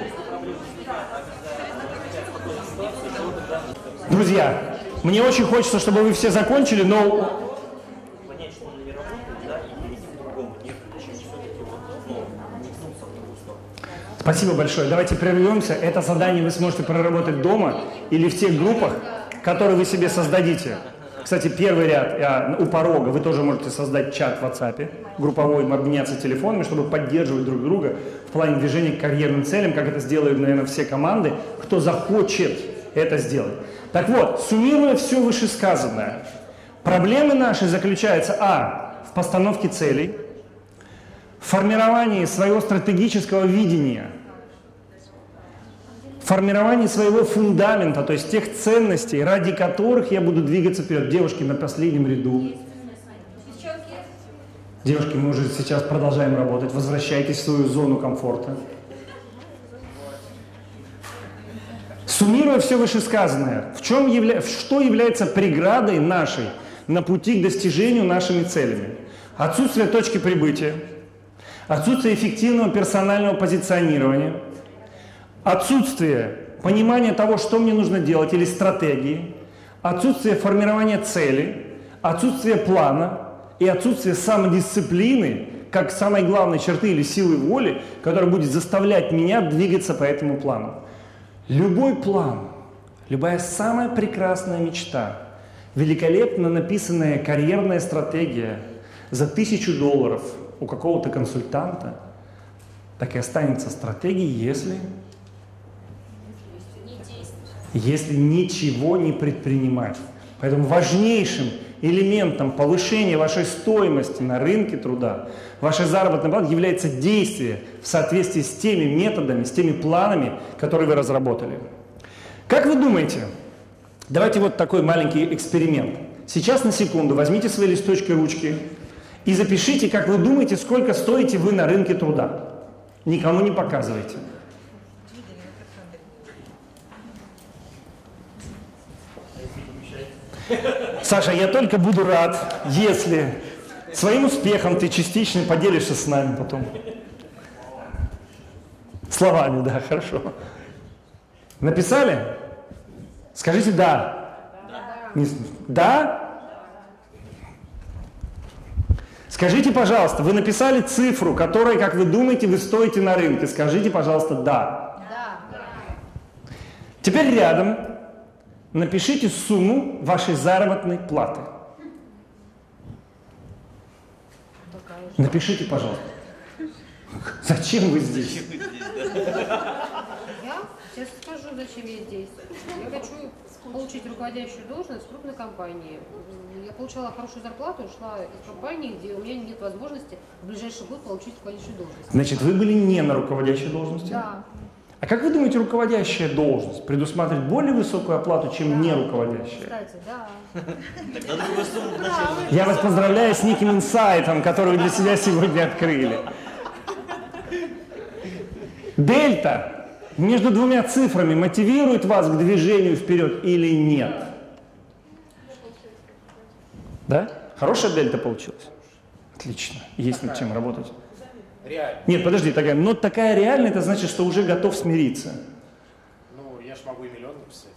Друзья, мне очень хочется, чтобы вы все закончили, но... Спасибо большое. Давайте прервемся. Это задание вы сможете проработать дома или в тех группах, которые вы себе создадите. Кстати, первый ряд у порога вы тоже можете создать чат в WhatsApp, групповой, обменяться телефонами, чтобы поддерживать друг друга в плане движения к карьерным целям, как это сделают, наверное, все команды, кто захочет это сделать. Так вот, суммируя все вышесказанное, проблемы наши заключаются в постановке целей, в формировании своего стратегического видения, в формировании своего фундамента, то есть тех ценностей, ради которых я буду двигаться вперед. Девушки на последнем ряду. Девушки, мы уже сейчас продолжаем работать. Возвращайтесь в свою зону комфорта. Суммируя все вышесказанное, что является преградой нашей на пути к достижению нашими целями? Отсутствие точки прибытия, отсутствие эффективного персонального позиционирования, отсутствие понимания того, что мне нужно делать, или стратегии, отсутствие формирования цели, отсутствие плана и отсутствие самодисциплины, как самой главной черты или силы воли, которая будет заставлять меня двигаться по этому плану. Любой план, любая самая прекрасная мечта, великолепно написанная карьерная стратегия за $1000 у какого-то консультанта, так и останется стратегией, если ничего не предпринимать. Поэтому важнейшим элементом повышения вашей стоимости на рынке труда, вашей заработной платы является действие в соответствии с теми методами, с теми планами, которые вы разработали. Как вы думаете, давайте вот такой маленький эксперимент. Сейчас на секунду возьмите свои листочки, ручки и запишите, как вы думаете, сколько стоите вы на рынке труда. Никому не показывайте. Саша, я только буду рад, если своим успехом ты частично поделишься с нами потом. Словами, да, хорошо. Написали? Скажите «да». Да? Скажите, пожалуйста, вы написали цифру, которой, как вы думаете, вы стоите на рынке. Скажите, пожалуйста, «да». Теперь рядом напишите сумму вашей заработной платы. Напишите, пожалуйста. Зачем вы здесь? зачем я здесь. Я хочу получить руководящую должность в крупной компании. Я получала хорошую зарплату, ушла из компании, где у меня нет возможности в ближайший год получить руководящую должность. Значит, вы были не на руководящей должности? Да. А как вы думаете, руководящая должность предусматривает более высокую оплату, чем не руководящая? Кстати, да. Я вас поздравляю с неким инсайтом, который вы для себя сегодня открыли. Дельта между двумя цифрами мотивирует вас к движению вперед или нет? Да? Хорошая дельта получилась? Отлично. Есть над чем работать. Реально. Нет, подожди, но такая реальная, это значит, что уже готов смириться. Ну, я ж могу и миллион написать.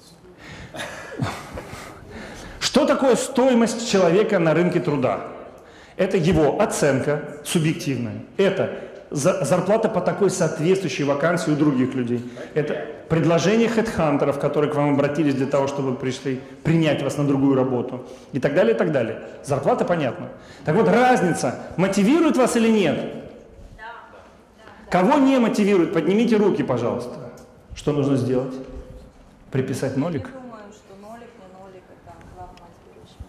Что такое стоимость человека на рынке труда? Это его оценка субъективная. Это зарплата по такой соответствующей вакансии у других людей. Это предложение хедхантеров, которые к вам обратились для того, чтобы пришли принять вас на другую работу. И так далее, и так далее. Зарплата понятна. Так вот, разница, мотивирует вас или нет? Кого не мотивирует, поднимите руки, пожалуйста. Что нужно сделать? Приписать нолик? Я думаю, что нолик, не нолик, это главное мотивирующее.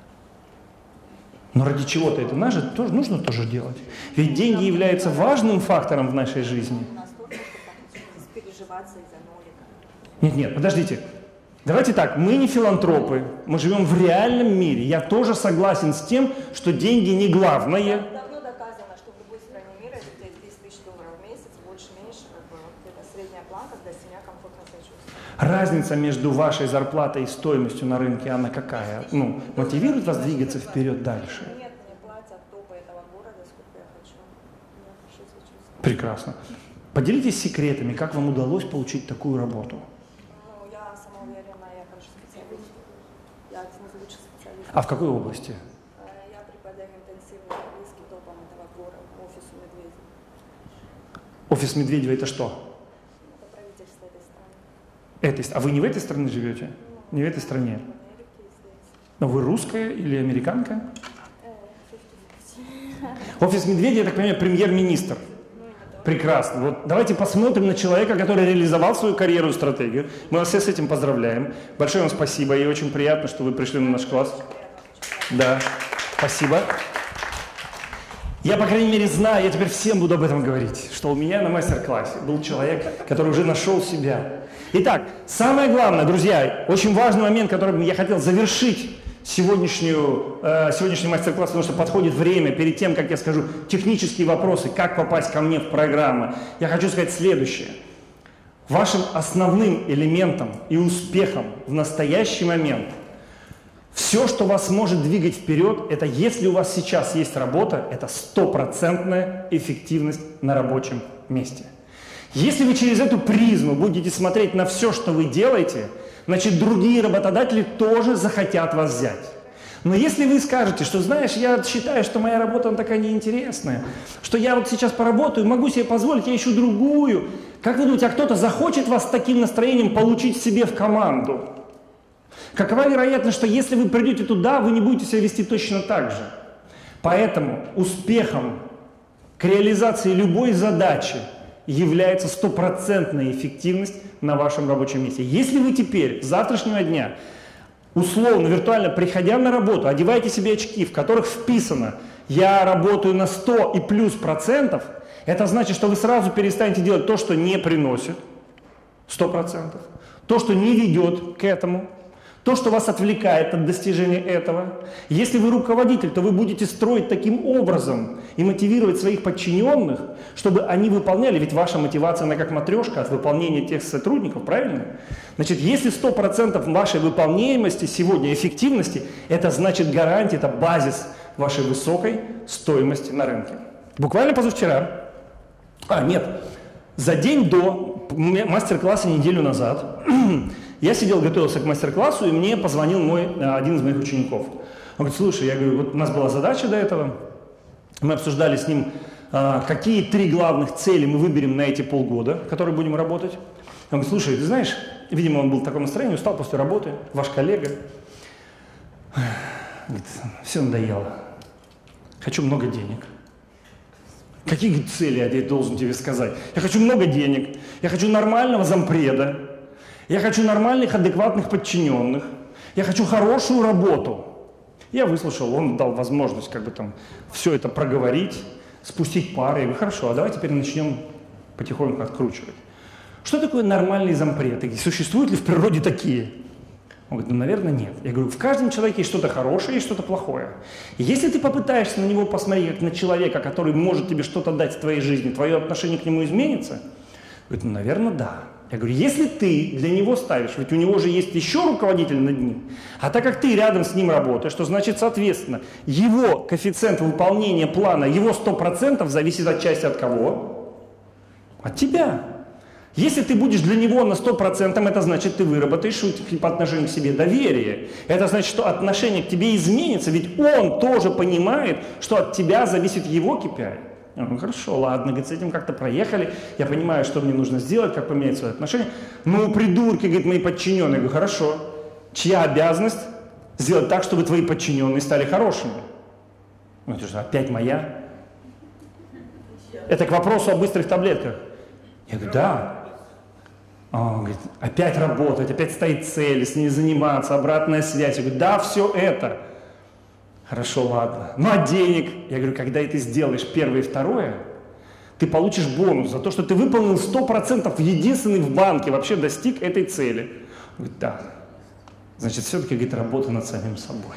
Но ради чего-то это нужно тоже делать. Ведь деньги являются важным фактором в нашей жизни. Переживаться из-за нолика. Нет, подождите. Давайте так, мы не филантропы, мы живем в реальном мире. Я тоже согласен с тем, что деньги не главное. Давно доказано, что в любой стране мира, если у тебя есть 10 000 долларов в месяц, больше-меньше, это средняя планка, когда семья комфортно себя чувствует. Разница между вашей зарплатой и стоимостью на рынке, она какая? Мотивирует вас двигаться вперед дальше? Нет, мне платят топы этого города, сколько я хочу. Я хорошо себя чувствую. Прекрасно. Поделитесь секретами, как вам удалось получить такую работу? Ну, я самоуверенная, я хороший специалист. Я один из лучших специалистов. А в какой области? Я преподаю интенсивный английский топом этого города, офису Медведева. Офис Медведева это что? Это правительство этой страны. А вы не в этой стране живете? Не в этой стране? Но вы русская или американка? Офис Медведева, я так понимаю, премьер-министр. Прекрасно. Вот давайте посмотрим на человека, который реализовал свою карьеру и стратегию. Мы вас все с этим поздравляем. Большое вам спасибо, и очень приятно, что вы пришли на наш класс. Да, спасибо. Я, по крайней мере, знаю, я теперь всем буду об этом говорить, что у меня на мастер-классе был человек, который уже нашел себя. Итак, самое главное, друзья, очень важный момент, которым я хотел завершить сегодняшний мастер-класс, потому что подходит время, перед тем, как я скажу технические вопросы, как попасть ко мне в программы, я хочу сказать следующее. Вашим основным элементом и успехом в настоящий момент все, что вас может двигать вперед, это если у вас сейчас есть работа, это 100% эффективность на рабочем месте. Если вы через эту призму будете смотреть на все, что вы делаете, значит, другие работодатели тоже захотят вас взять. Но если вы скажете, что, знаешь, я считаю, что моя работа она такая неинтересная, что я вот сейчас поработаю, могу себе позволить, я ищу другую. Как вы думаете, а кто-то захочет вас с таким настроением получить себе в команду? Какова вероятность, что если вы придете туда, вы не будете себя вести точно так же? Поэтому успехом к реализации любой задачи является 100% эффективность на вашем рабочем месте. Если вы теперь, с завтрашнего дня, условно, виртуально, приходя на работу, одеваете себе очки, в которых вписано «я работаю на 100 и плюс процентов», это значит, что вы сразу перестанете делать то, что не приносит 100%, то, что не ведет к этому, то, что вас отвлекает от достижения этого. Если вы руководитель, то вы будете строить таким образом и мотивировать своих подчиненных, чтобы они выполняли, ведь ваша мотивация, она как матрешка от выполнения тех сотрудников, правильно? Значит, если 100% вашей выполняемости сегодня, эффективности, это значит гарантия, это базис вашей высокой стоимости на рынке. Буквально позавчера, за день до мастер-класса неделю назад, я сидел, готовился к мастер-классу, и мне позвонил один из моих учеников. Он говорит, слушай, я говорю, вот у нас была задача до этого, мы обсуждали с ним, какие 3 главных цели мы выберем на эти полгода, которые будем работать. Он говорит, слушай, ты знаешь, видимо, он был в таком настроении, устал после работы, ваш коллега. Говорит, все надоело, хочу много денег. Какие цели я должен тебе сказать? Я хочу много денег, я хочу нормального зампреда, Я хочу нормальных, адекватных подчиненных. Я хочу хорошую работу. Я выслушал, он дал возможность как бы там все это проговорить, спустить пары. Я говорю, хорошо, а давай теперь начнем потихоньку откручивать. Что такое нормальный зампред? И существуют ли в природе такие? Он говорит, ну, наверное, нет. Я говорю, в каждом человеке есть что-то хорошее и что-то плохое. И если ты попытаешься на него посмотреть, как на человека, который может тебе что-то дать в твоей жизни, твое отношение к нему изменится? Говорит, ну, наверное, да. Я говорю, если ты для него ставишь, ведь у него же есть еще руководитель над ним, а так как ты рядом с ним работаешь, то значит, соответственно, его коэффициент выполнения плана, его 100% зависит отчасти от кого? От тебя. Если ты будешь для него на 100%, это значит, ты выработаешь по отношению к себе доверие. Это значит, что отношение к тебе изменится, ведь он тоже понимает, что от тебя зависит его KPI. Ну хорошо, ладно, говорит, с этим как-то проехали, я понимаю, что мне нужно сделать, как поменять свои отношения. Ну, придурки, говорит, мои подчиненные. Я говорю, хорошо, чья обязанность сделать так, чтобы твои подчиненные стали хорошими? Ну, это же опять моя. Это к вопросу о быстрых таблетках. Я говорю, да. Он говорит, опять работать, опять ставить цели, с ней заниматься, обратная связь. Я говорю, да, все это. Хорошо, ладно. Ну а денег? Я говорю, когда ты сделаешь первое и второе, ты получишь бонус за то, что ты выполнил 100%, единственный в банке вообще достиг этой цели. Он говорит, да. Значит, все-таки, говорит, работа над самим собой.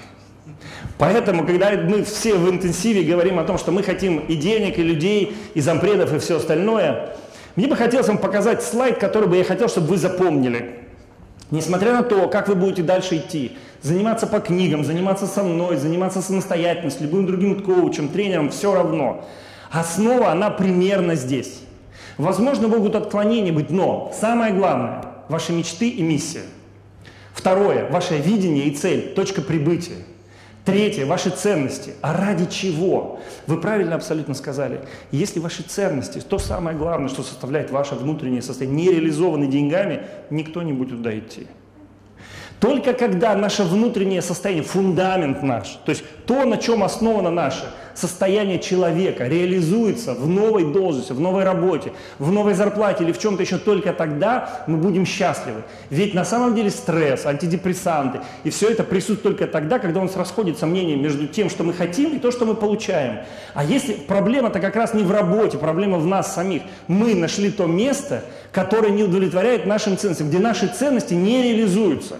Поэтому, когда мы все в интенсиве говорим о том, что мы хотим и денег, и людей, и зампредов, и все остальное, мне бы хотелось вам показать слайд, который бы я хотел, чтобы вы запомнили. Несмотря на то, как вы будете дальше идти, заниматься по книгам, заниматься со мной, заниматься самостоятельно, с любым другим коучем, тренером, все равно. Основа, она примерно здесь. Возможно, могут отклонения быть, но самое главное – ваши мечты и миссия. Второе – ваше видение и цель, точка прибытия. Третье – ваши ценности. А ради чего? Вы правильно абсолютно сказали. Если ваши ценности, то самое главное, что составляет ваше внутреннее состояние, не реализованы деньгами, никто не будет туда идти. Только когда наше внутреннее состояние, фундамент наш, то есть то, на чем основано наше состояние человека, реализуется в новой должности, в новой работе, в новой зарплате или в чем-то еще, только тогда мы будем счастливы. Ведь на самом деле стресс, антидепрессанты и все это присутствует только тогда, когда у нас расходится мнение между тем, что мы хотим, и то, что мы получаем. А если проблема-то как раз не в работе, проблема в нас самих. Мы нашли то место, которое не удовлетворяет нашим ценностям, где наши ценности не реализуются.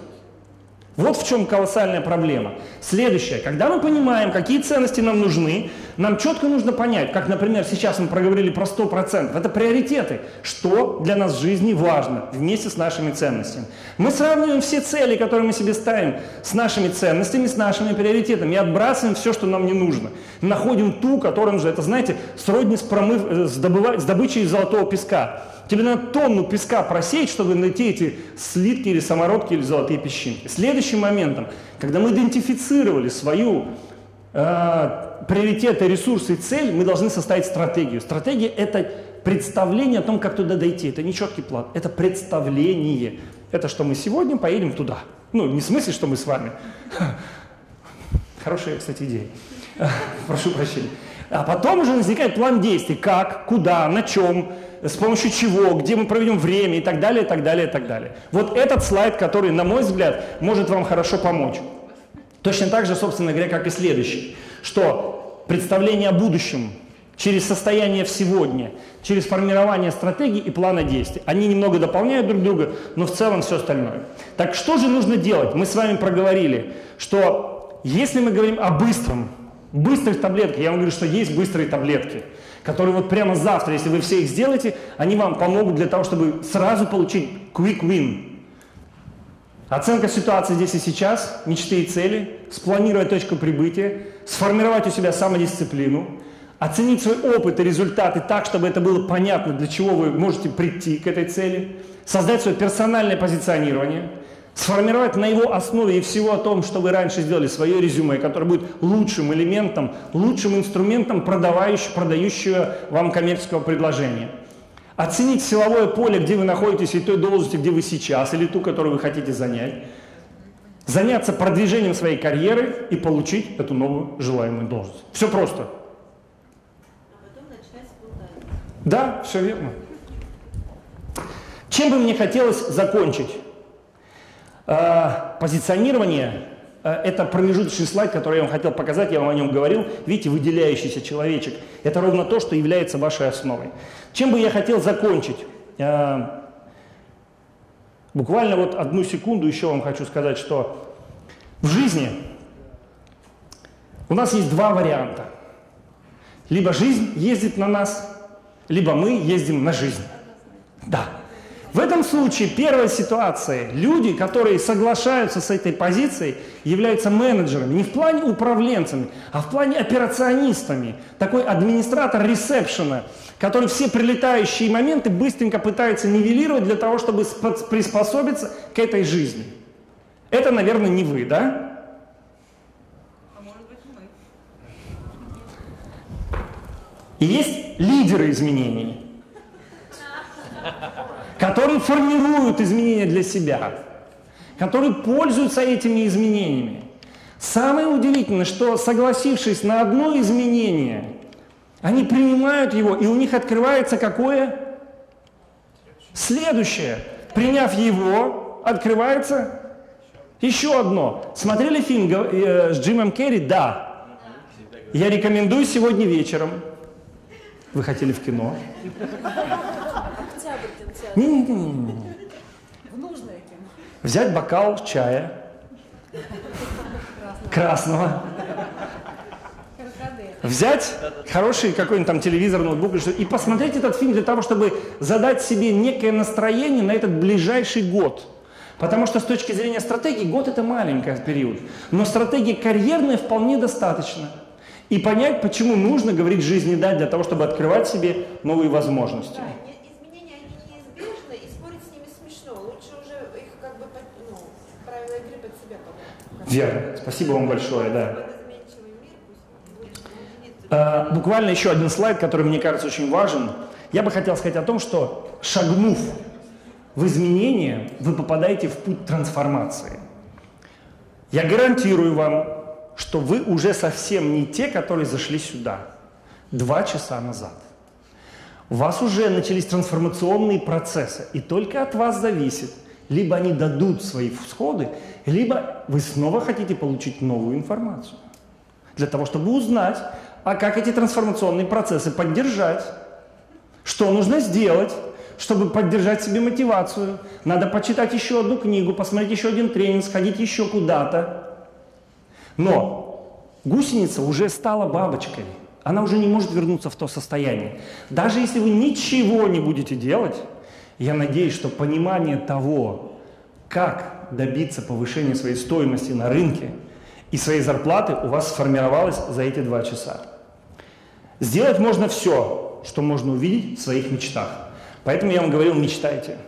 Вот в чем колоссальная проблема. Следующее. Когда мы понимаем, какие ценности нам нужны, нам четко нужно понять, как, например, сейчас мы проговорили про 100%. Это приоритеты. Что для нас в жизни важно вместе с нашими ценностями. Мы сравниваем все цели, которые мы себе ставим, с нашими ценностями, с нашими приоритетами. И отбрасываем все, что нам не нужно. Находим ту, которая же, это, знаете, сродни с добычей золотого песка. Тебе надо тонну песка просеять, чтобы найти эти слитки или самородки или золотые песчинки. Следующим моментом, когда мы идентифицировали свою приоритеты, ресурсы и цель, мы должны составить стратегию. Стратегия – это представление о том, как туда дойти. Это не четкий план, это представление. Это что мы сегодня поедем туда. Ну, не в смысле, что мы с вами. Хорошая, кстати, идея. Прошу прощения. А потом уже возникает план действий. Как, куда, на чем, с помощью чего, где мы проведем время и так далее, и так далее, и так далее. Вот этот слайд, который, на мой взгляд, может вам хорошо помочь. Точно так же, собственно говоря, как и следующий. Что представление о будущем через состояние в сегодня, через формирование стратегии и плана действий. Они немного дополняют друг друга, но в целом все остальное. Так что же нужно делать? Мы с вами проговорили, что если мы говорим о быстрых таблетках, я вам говорю, что есть быстрые таблетки, которые вот прямо завтра, если вы все их сделаете, они вам помогут для того, чтобы сразу получить quick win. Оценка ситуации здесь и сейчас, мечты и цели, спланировать точку прибытия, сформировать у себя самодисциплину, оценить свой опыт и результаты так, чтобы это было понятно, для чего вы можете прийти к этой цели, создать свое персональное позиционирование, сформировать на его основе и всего о том, что вы раньше сделали, свое резюме, которое будет лучшим элементом, лучшим инструментом, продающего вам коммерческого предложения. Оценить силовое поле, где вы находитесь, и той должности, где вы сейчас, или ту, которую вы хотите занять. Заняться продвижением своей карьеры и получить эту новую желаемую должность. Все просто. А потом начать с Да, все верно. Чем бы мне хотелось закончить? Позиционирование – это промежуточный слайд, который я вам хотел показать, я вам о нем говорил. Видите, выделяющийся человечек – это ровно то, что является вашей основой. Чем бы я хотел закончить? Буквально вот одну секунду еще вам хочу сказать, что в жизни у нас есть два варианта. Либо жизнь ездит на нас, либо мы ездим на жизнь. Да. В этом случае первая ситуация. Люди, которые соглашаются с этой позицией, являются менеджерами. Не в плане управленцами, а в плане операционистами. Такой администратор ресепшена, который все прилетающие моменты быстренько пытается нивелировать для того, чтобы приспособиться к этой жизни. Это, наверное, не вы, да? И есть лидеры изменений, которые формируют изменения для себя, которые пользуются этими изменениями. Самое удивительное, что, согласившись на одно изменение, они принимают его, и у них открывается какое? Следующее. Приняв его, открывается еще одно. Смотрели фильм с Джимом Керри? Да. Я рекомендую сегодня вечером. Вы хотели в кино? Не. Взять бокал чая красного, взять хороший какой-нибудь там телевизор, ноутбук и посмотреть этот фильм для того, чтобы задать себе некое настроение на этот ближайший год. Потому что с точки зрения стратегии год это маленький период, но стратегия карьерная вполне достаточно. И понять, почему нужно говорить жизни «да» для того, чтобы открывать себе новые возможности. Да, изменения, они неизбежны, и спорить с ними смешно. Лучше уже их как бы, правила игры под себя подать. Верно. Спасибо вам большое, да. Буквально еще один слайд, который мне кажется очень важен. Я бы хотел сказать о том, что шагнув в изменения, вы попадаете в путь трансформации. Я гарантирую вам, что вы уже совсем не те, которые зашли сюда 2 часа назад. У вас уже начались трансформационные процессы, и только от вас зависит, либо они дадут свои всходы, либо вы снова хотите получить новую информацию. Для того, чтобы узнать, а как эти трансформационные процессы поддержать, что нужно сделать, чтобы поддержать себе мотивацию. Надо почитать еще одну книгу, посмотреть еще один тренинг, сходить еще куда-то. Но гусеница уже стала бабочкой. Она уже не может вернуться в то состояние. Даже если вы ничего не будете делать, я надеюсь, что понимание того, как добиться повышения своей стоимости на рынке и своей зарплаты у вас сформировалось за эти 2 часа. Сделать можно все, что можно увидеть в своих мечтах. Поэтому я вам говорил, мечтайте.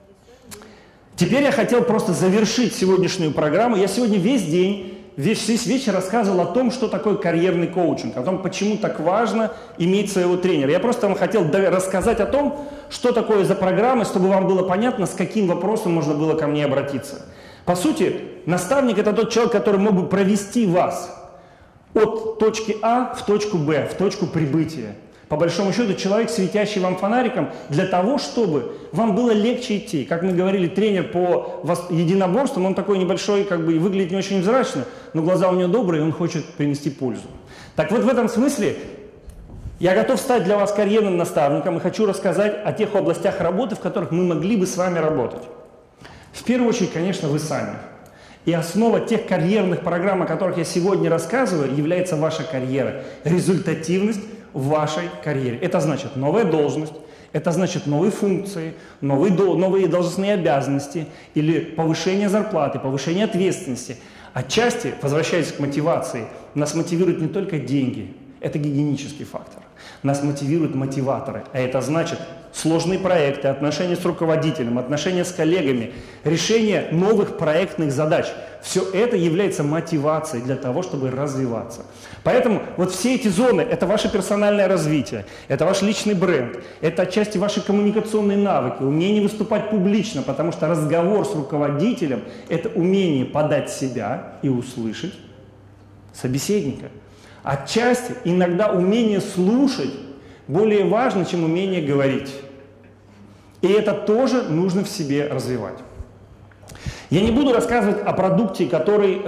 Теперь я хотел просто завершить сегодняшнюю программу. Я сегодня весь день, весь вечер рассказывал о том, что такое карьерный коучинг, о том, почему так важно иметь своего тренера. Я просто вам хотел рассказать о том, что такое за программа, чтобы вам было понятно, с каким вопросом можно было ко мне обратиться. По сути, наставник – это тот человек, который мог бы провести вас от точки А в точку Б, в точку прибытия. По большому счету, человек, светящий вам фонариком, для того, чтобы вам было легче идти. Как мы говорили, тренер по единоборствам, он такой небольшой, как бы, и выглядит не очень невзрачно, но глаза у него добрые, и он хочет принести пользу. Так вот, в этом смысле я готов стать для вас карьерным наставником и хочу рассказать о тех областях работы, в которых мы могли бы с вами работать. В первую очередь, конечно, вы сами. И основа тех карьерных программ, о которых я сегодня рассказываю, является ваша карьера, результативность в вашей карьере. Это значит новая должность, это значит новые функции, новые должностные обязанности или повышение зарплаты, повышение ответственности. Отчасти, возвращаясь к мотивации, нас мотивируют не только деньги, это гигиенический фактор. Нас мотивируют мотиваторы, а это значит сложные проекты, отношения с руководителем, отношения с коллегами, решение новых проектных задач. Все это является мотивацией для того, чтобы развиваться. Поэтому вот все эти зоны – это ваше персональное развитие, это ваш личный бренд, это отчасти ваши коммуникационные навыки, умение выступать публично, потому что разговор с руководителем – это умение подать себя и услышать собеседника. Отчасти иногда умение слушать более важно, чем умение говорить. И это тоже нужно в себе развивать. Я не буду рассказывать о продукте, который...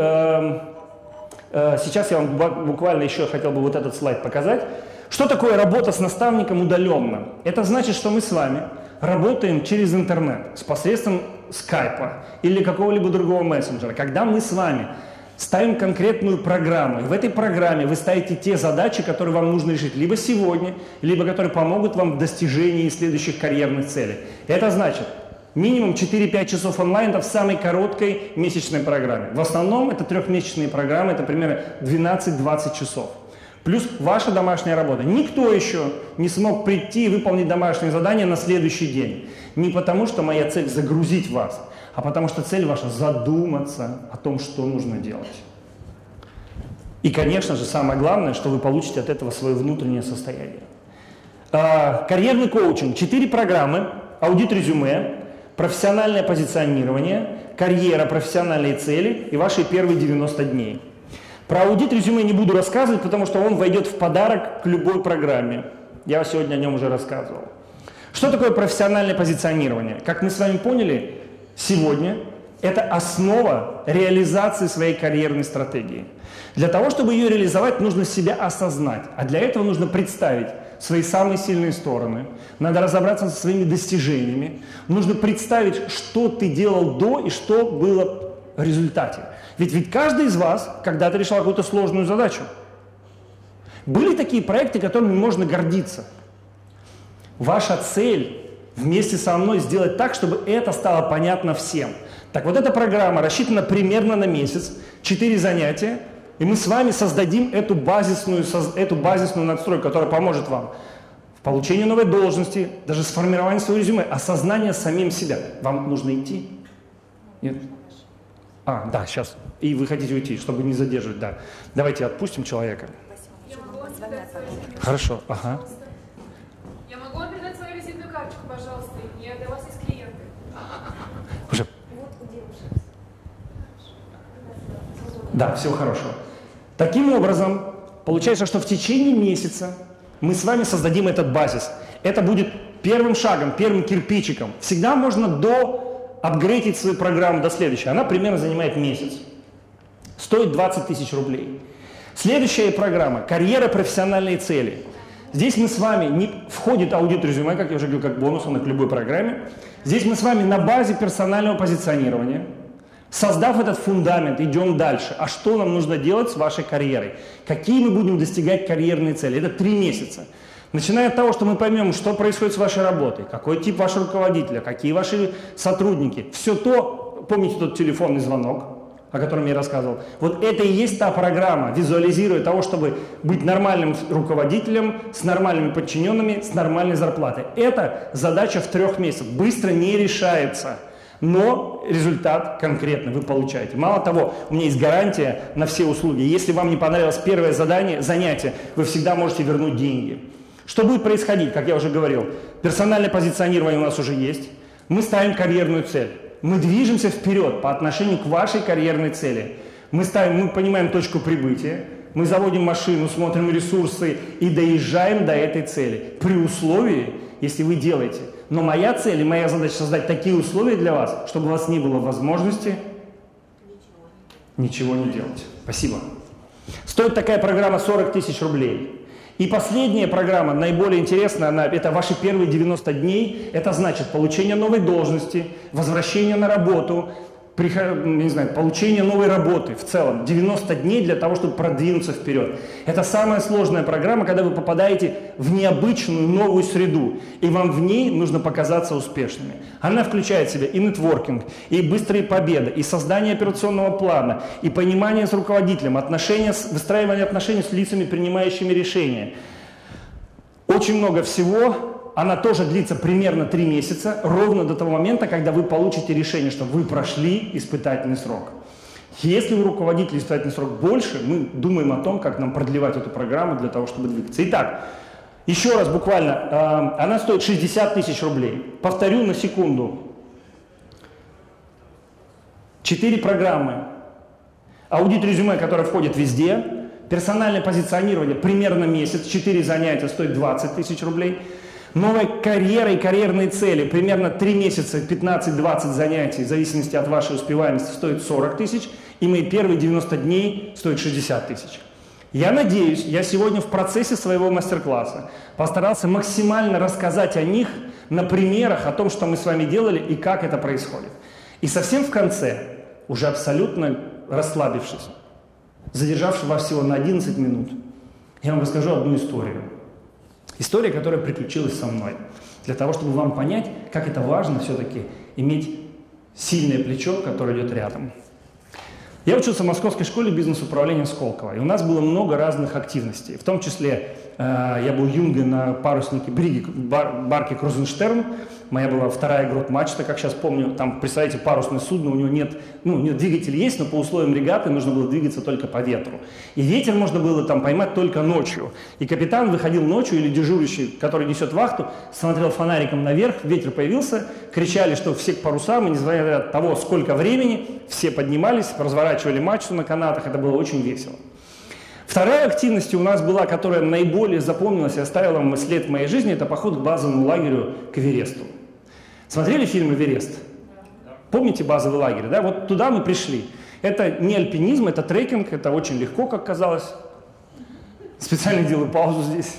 сейчас я вам буквально еще хотел бы вот этот слайд показать. Что такое работа с наставником удаленно? Это значит, что мы с вами работаем через интернет, с посредством скайпа или какого-либо другого мессенджера. Когда мы с вами ставим конкретную программу, и в этой программе вы ставите те задачи, которые вам нужно решить либо сегодня, либо которые помогут вам в достижении следующих карьерных целей. Это значит, минимум 4-5 часов онлайн в самой короткой месячной программе. В основном это трехмесячные программы, это примерно 12-20 часов. Плюс ваша домашняя работа. Никто еще не смог прийти и выполнить домашнее задание на следующий день. Не потому, что моя цель загрузить вас, а потому что цель ваша задуматься о том, что нужно делать. И, конечно же, самое главное, что вы получите от этого свое внутреннее состояние. Карьерный коучинг. 4 программы. Аудит резюме, профессиональное позиционирование, карьера, профессиональные цели и ваши первые 90 дней. Про аудит резюме не буду рассказывать, потому что он войдет в подарок к любой программе. Я сегодня о нем уже рассказывал. Что такое профессиональное позиционирование? Как мы с вами поняли, сегодня это основа реализации своей карьерной стратегии. Для того, чтобы ее реализовать, нужно себя осознать. А для этого нужно представить свои самые сильные стороны. Надо разобраться со своими достижениями. Нужно представить, что ты делал до и что было в результате. Ведь каждый из вас когда-то решал какую-то сложную задачу. Были такие проекты, которыми можно гордиться. Ваша цель вместе со мной сделать так, чтобы это стало понятно всем. Так вот, эта программа рассчитана примерно на месяц, 4 занятия, и мы с вами создадим эту базисную надстройку, которая поможет вам в получении новой должности, даже сформировании своего резюме, осознание самим себя. Вам нужно идти? Нет? Да, сейчас. И вы хотите уйти, чтобы не задерживать, да. Давайте отпустим человека. Хорошо, ага. Я могу вам передать свою визитную карточку, пожалуйста? Для вас есть клиенты. Уже. Да, все хорошо. Таким образом, получается, что в течение месяца мы с вами создадим этот базис. Это будет первым шагом, первым кирпичиком. Всегда можно апгрейдить свою программу до следующей. Она примерно занимает месяц. Стоит 20 тысяч рублей. Следующая программа – карьера, профессиональные цели. Здесь мы с вами, входит аудит резюме, как я уже говорил, как бонус к любой программе. Здесь мы с вами на базе персонального позиционирования, создав этот фундамент, идем дальше. А что нам нужно делать с вашей карьерой? Какие мы будем достигать карьерные цели? Это 3 месяца. Начиная от того, что мы поймем, что происходит с вашей работой, какой тип вашего руководителя, какие ваши сотрудники. Все то, помните тот телефонный звонок, о котором я рассказывал. Вот это и есть та программа, визуализируя того, чтобы быть нормальным руководителем, с нормальными подчиненными, с нормальной зарплатой. Это задача в 3 месяцах. Быстро не решается, но результат конкретно вы получаете. Мало того, у меня есть гарантия на все услуги. Если вам не понравилось первое занятие, вы всегда можете вернуть деньги. Что будет происходить, как я уже говорил? Персональное позиционирование у нас уже есть. Мы ставим карьерную цель. Мы движемся вперед по отношению к вашей карьерной цели. Мы понимаем точку прибытия, мы заводим машину, смотрим ресурсы и доезжаем до этой цели. При условии, если вы делаете. Но моя цель и моя задача создать такие условия для вас, чтобы у вас не было возможности ничего не делать. Спасибо. Стоит такая программа 40 тысяч рублей. И последняя программа, наиболее интересная, это ваши первые 90 дней. Это значит получение новой должности, возвращение на работу, получение новой работы в целом. 90 дней для того, чтобы продвинуться вперед. Это самая сложная программа, когда вы попадаете в необычную новую среду, и вам в ней нужно показаться успешными. Она включает в себя и нетворкинг, и быстрые победы, и создание операционного плана, и понимание с руководителем, выстраивание отношений с лицами, принимающими решения. Очень много всего. Она тоже длится примерно 3 месяца, ровно до того момента, когда вы получите решение, что вы прошли испытательный срок. Если у руководителя испытательный срок больше, мы думаем о том, как нам продлевать эту программу для того, чтобы двигаться. Итак, еще раз буквально, она стоит 60 тысяч рублей. Повторю на секунду. 4 программы. Аудит резюме, который входит везде. Персональное позиционирование примерно месяц. 4 занятия стоит 20 тысяч рублей. Новая карьера и карьерные цели. Примерно 3 месяца, 15-20 занятий, в зависимости от вашей успеваемости, стоит 40 тысяч. И мои первые 90 дней стоят 60 тысяч. Я надеюсь, я сегодня в процессе своего мастер-класса постарался максимально рассказать о них на примерах, о том, что мы с вами делали и как это происходит. И совсем в конце, уже абсолютно расслабившись, задержавшись вас всего на 11 минут, я вам расскажу одну историю. История, которая приключилась со мной. Для того, чтобы вам понять, как это важно все-таки иметь сильное плечо, которое идет рядом. Я учился в Московской школе бизнес-управления Сколково, и у нас было много разных активностей. В том числе я был юнгой на паруснике барке Крузенштерн. Моя была вторая грот-мачта, как сейчас помню. Там, представляете, парусное судно, у него нет двигатель есть, но по условиям регаты нужно было двигаться только по ветру. И ветер можно было там поймать только ночью. И капитан выходил ночью, или дежурящий, который несет вахту, смотрел фонариком наверх, ветер появился, кричали, что все к парусам, и несмотря на того, сколько времени, все поднимались, разворачивали мачту на канатах, это было очень весело. Вторая активность у нас была, которая наиболее запомнилась и оставила след в моей жизни, это поход к базовому лагерю к Эвересту. Смотрели фильм «Эверест»? Помните базовый лагерь? Да? Вот туда мы пришли. Это не альпинизм, это трекинг, это очень легко, как казалось. Специально делаю паузу здесь.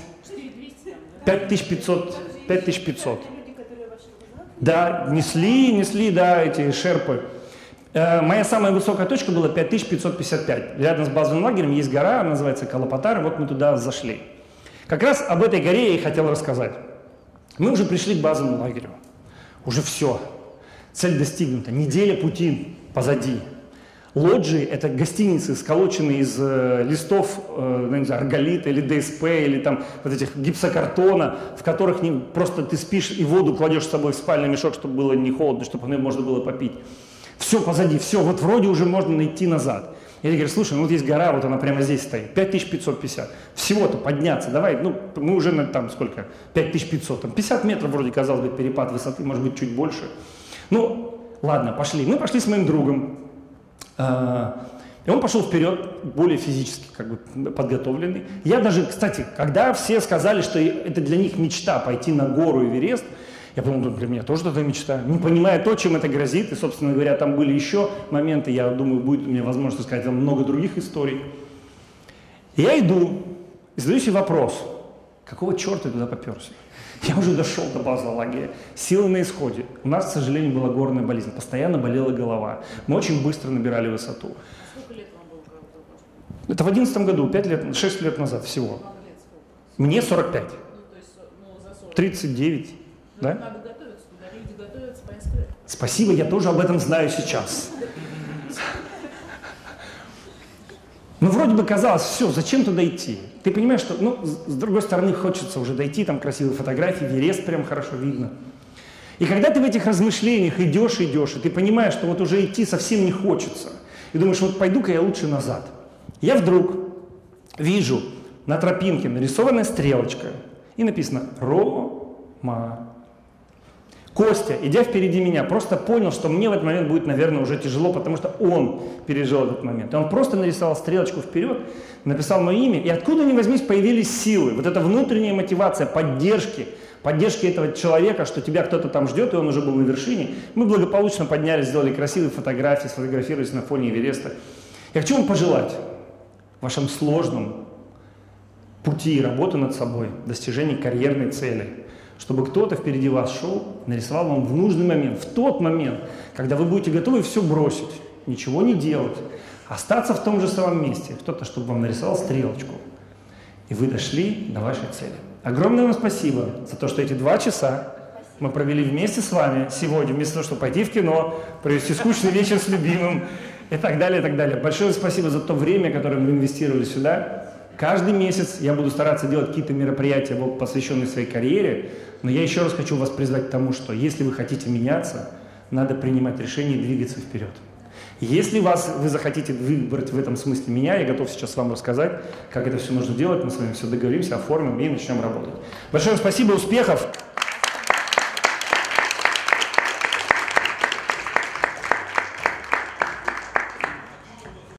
5500. Да, несли, да, эти шерпы. Моя самая высокая точка была 5555. Рядом с базовым лагерем есть гора, она называется Калапатар, вот мы туда зашли. Как раз об этой горе я и хотел рассказать. Мы уже пришли к базовому лагерю. Уже все. Цель достигнута. Неделя пути позади. Лоджии – это гостиницы, сколоченные из листов, не знаю, арголита или ДСП, или там вот этих гипсокартона, в которых просто ты спишь и воду кладешь с собой в спальный мешок, чтобы было не холодно, чтобы можно было попить. Все позади, все, вот вроде уже можно идти назад. Я говорю, слушай, ну вот есть гора, вот она прямо здесь стоит, 5550. Всего-то подняться, давай, мы уже на там сколько, 5500, там 50 метров вроде, казалось бы, перепад высоты, может быть, чуть больше. Ну, ладно, пошли. Мы пошли с моим другом, и он пошел вперед, более физически подготовленный. Я даже, кстати, когда все сказали, что это для них мечта пойти на гору Эверест, я подумал, для меня тоже это мечта, не понимая то, чем это грозит. И, собственно говоря, там были еще моменты, я думаю, будет у меня возможность сказать вам много других историй. И я иду и задаю себе вопрос, какого черта я туда поперся? Я уже дошел до базового лагеря, силы на исходе. У нас, к сожалению, была горная болезнь, постоянно болела голова. Мы очень быстро набирали высоту. Сколько лет вам было? Это в 2011 году, 6 лет назад всего. Мне 45. 39. Да? Надо готовиться туда, люди готовятся по СК. Спасибо, я тоже об этом знаю сейчас. Ну, вроде бы казалось, все, зачем туда идти? Ты понимаешь, что, с другой стороны, хочется уже дойти, там красивые фотографии, Эверест прям хорошо видно. И когда ты в этих размышлениях идешь, и ты понимаешь, что вот уже идти совсем не хочется, и думаешь, вот пойду-ка я лучше назад. Я вдруг вижу на тропинке нарисованная стрелочка, и написано «Рома». Костя, идя впереди меня, просто понял, что мне в этот момент будет, наверное, уже тяжело, потому что он пережил этот момент. И он просто нарисовал стрелочку вперед, написал мое имя, и откуда ни возьмись появились силы. Вот эта внутренняя мотивация поддержки этого человека, что тебя кто-то там ждет, и он уже был на вершине. Мы благополучно поднялись, сделали красивые фотографии, сфотографировались на фоне Эвереста. Я хочу вам пожелать в вашем сложном пути работы над собой, достижении карьерной цели, чтобы кто-то впереди вас шел, нарисовал вам в нужный момент, в тот момент, когда вы будете готовы все бросить, ничего не делать, остаться в том же самом месте. Кто-то, чтобы вам нарисовал стрелочку, и вы дошли до вашей цели. Огромное вам спасибо за то, что эти 2 часа мы провели вместе с вами сегодня, вместо того, чтобы пойти в кино, провести скучный вечер с любимым и так далее, и так далее. Большое спасибо за то время, которое вы инвестировали сюда. Каждый месяц я буду стараться делать какие-то мероприятия, посвященные своей карьере, но я еще раз хочу вас призвать к тому, что если вы хотите меняться, надо принимать решение и двигаться вперед. Если вы захотите выбрать в этом смысле меня, я готов сейчас вам рассказать, как это все нужно делать, мы с вами все договоримся, оформим и начнем работать. Большое спасибо, успехов!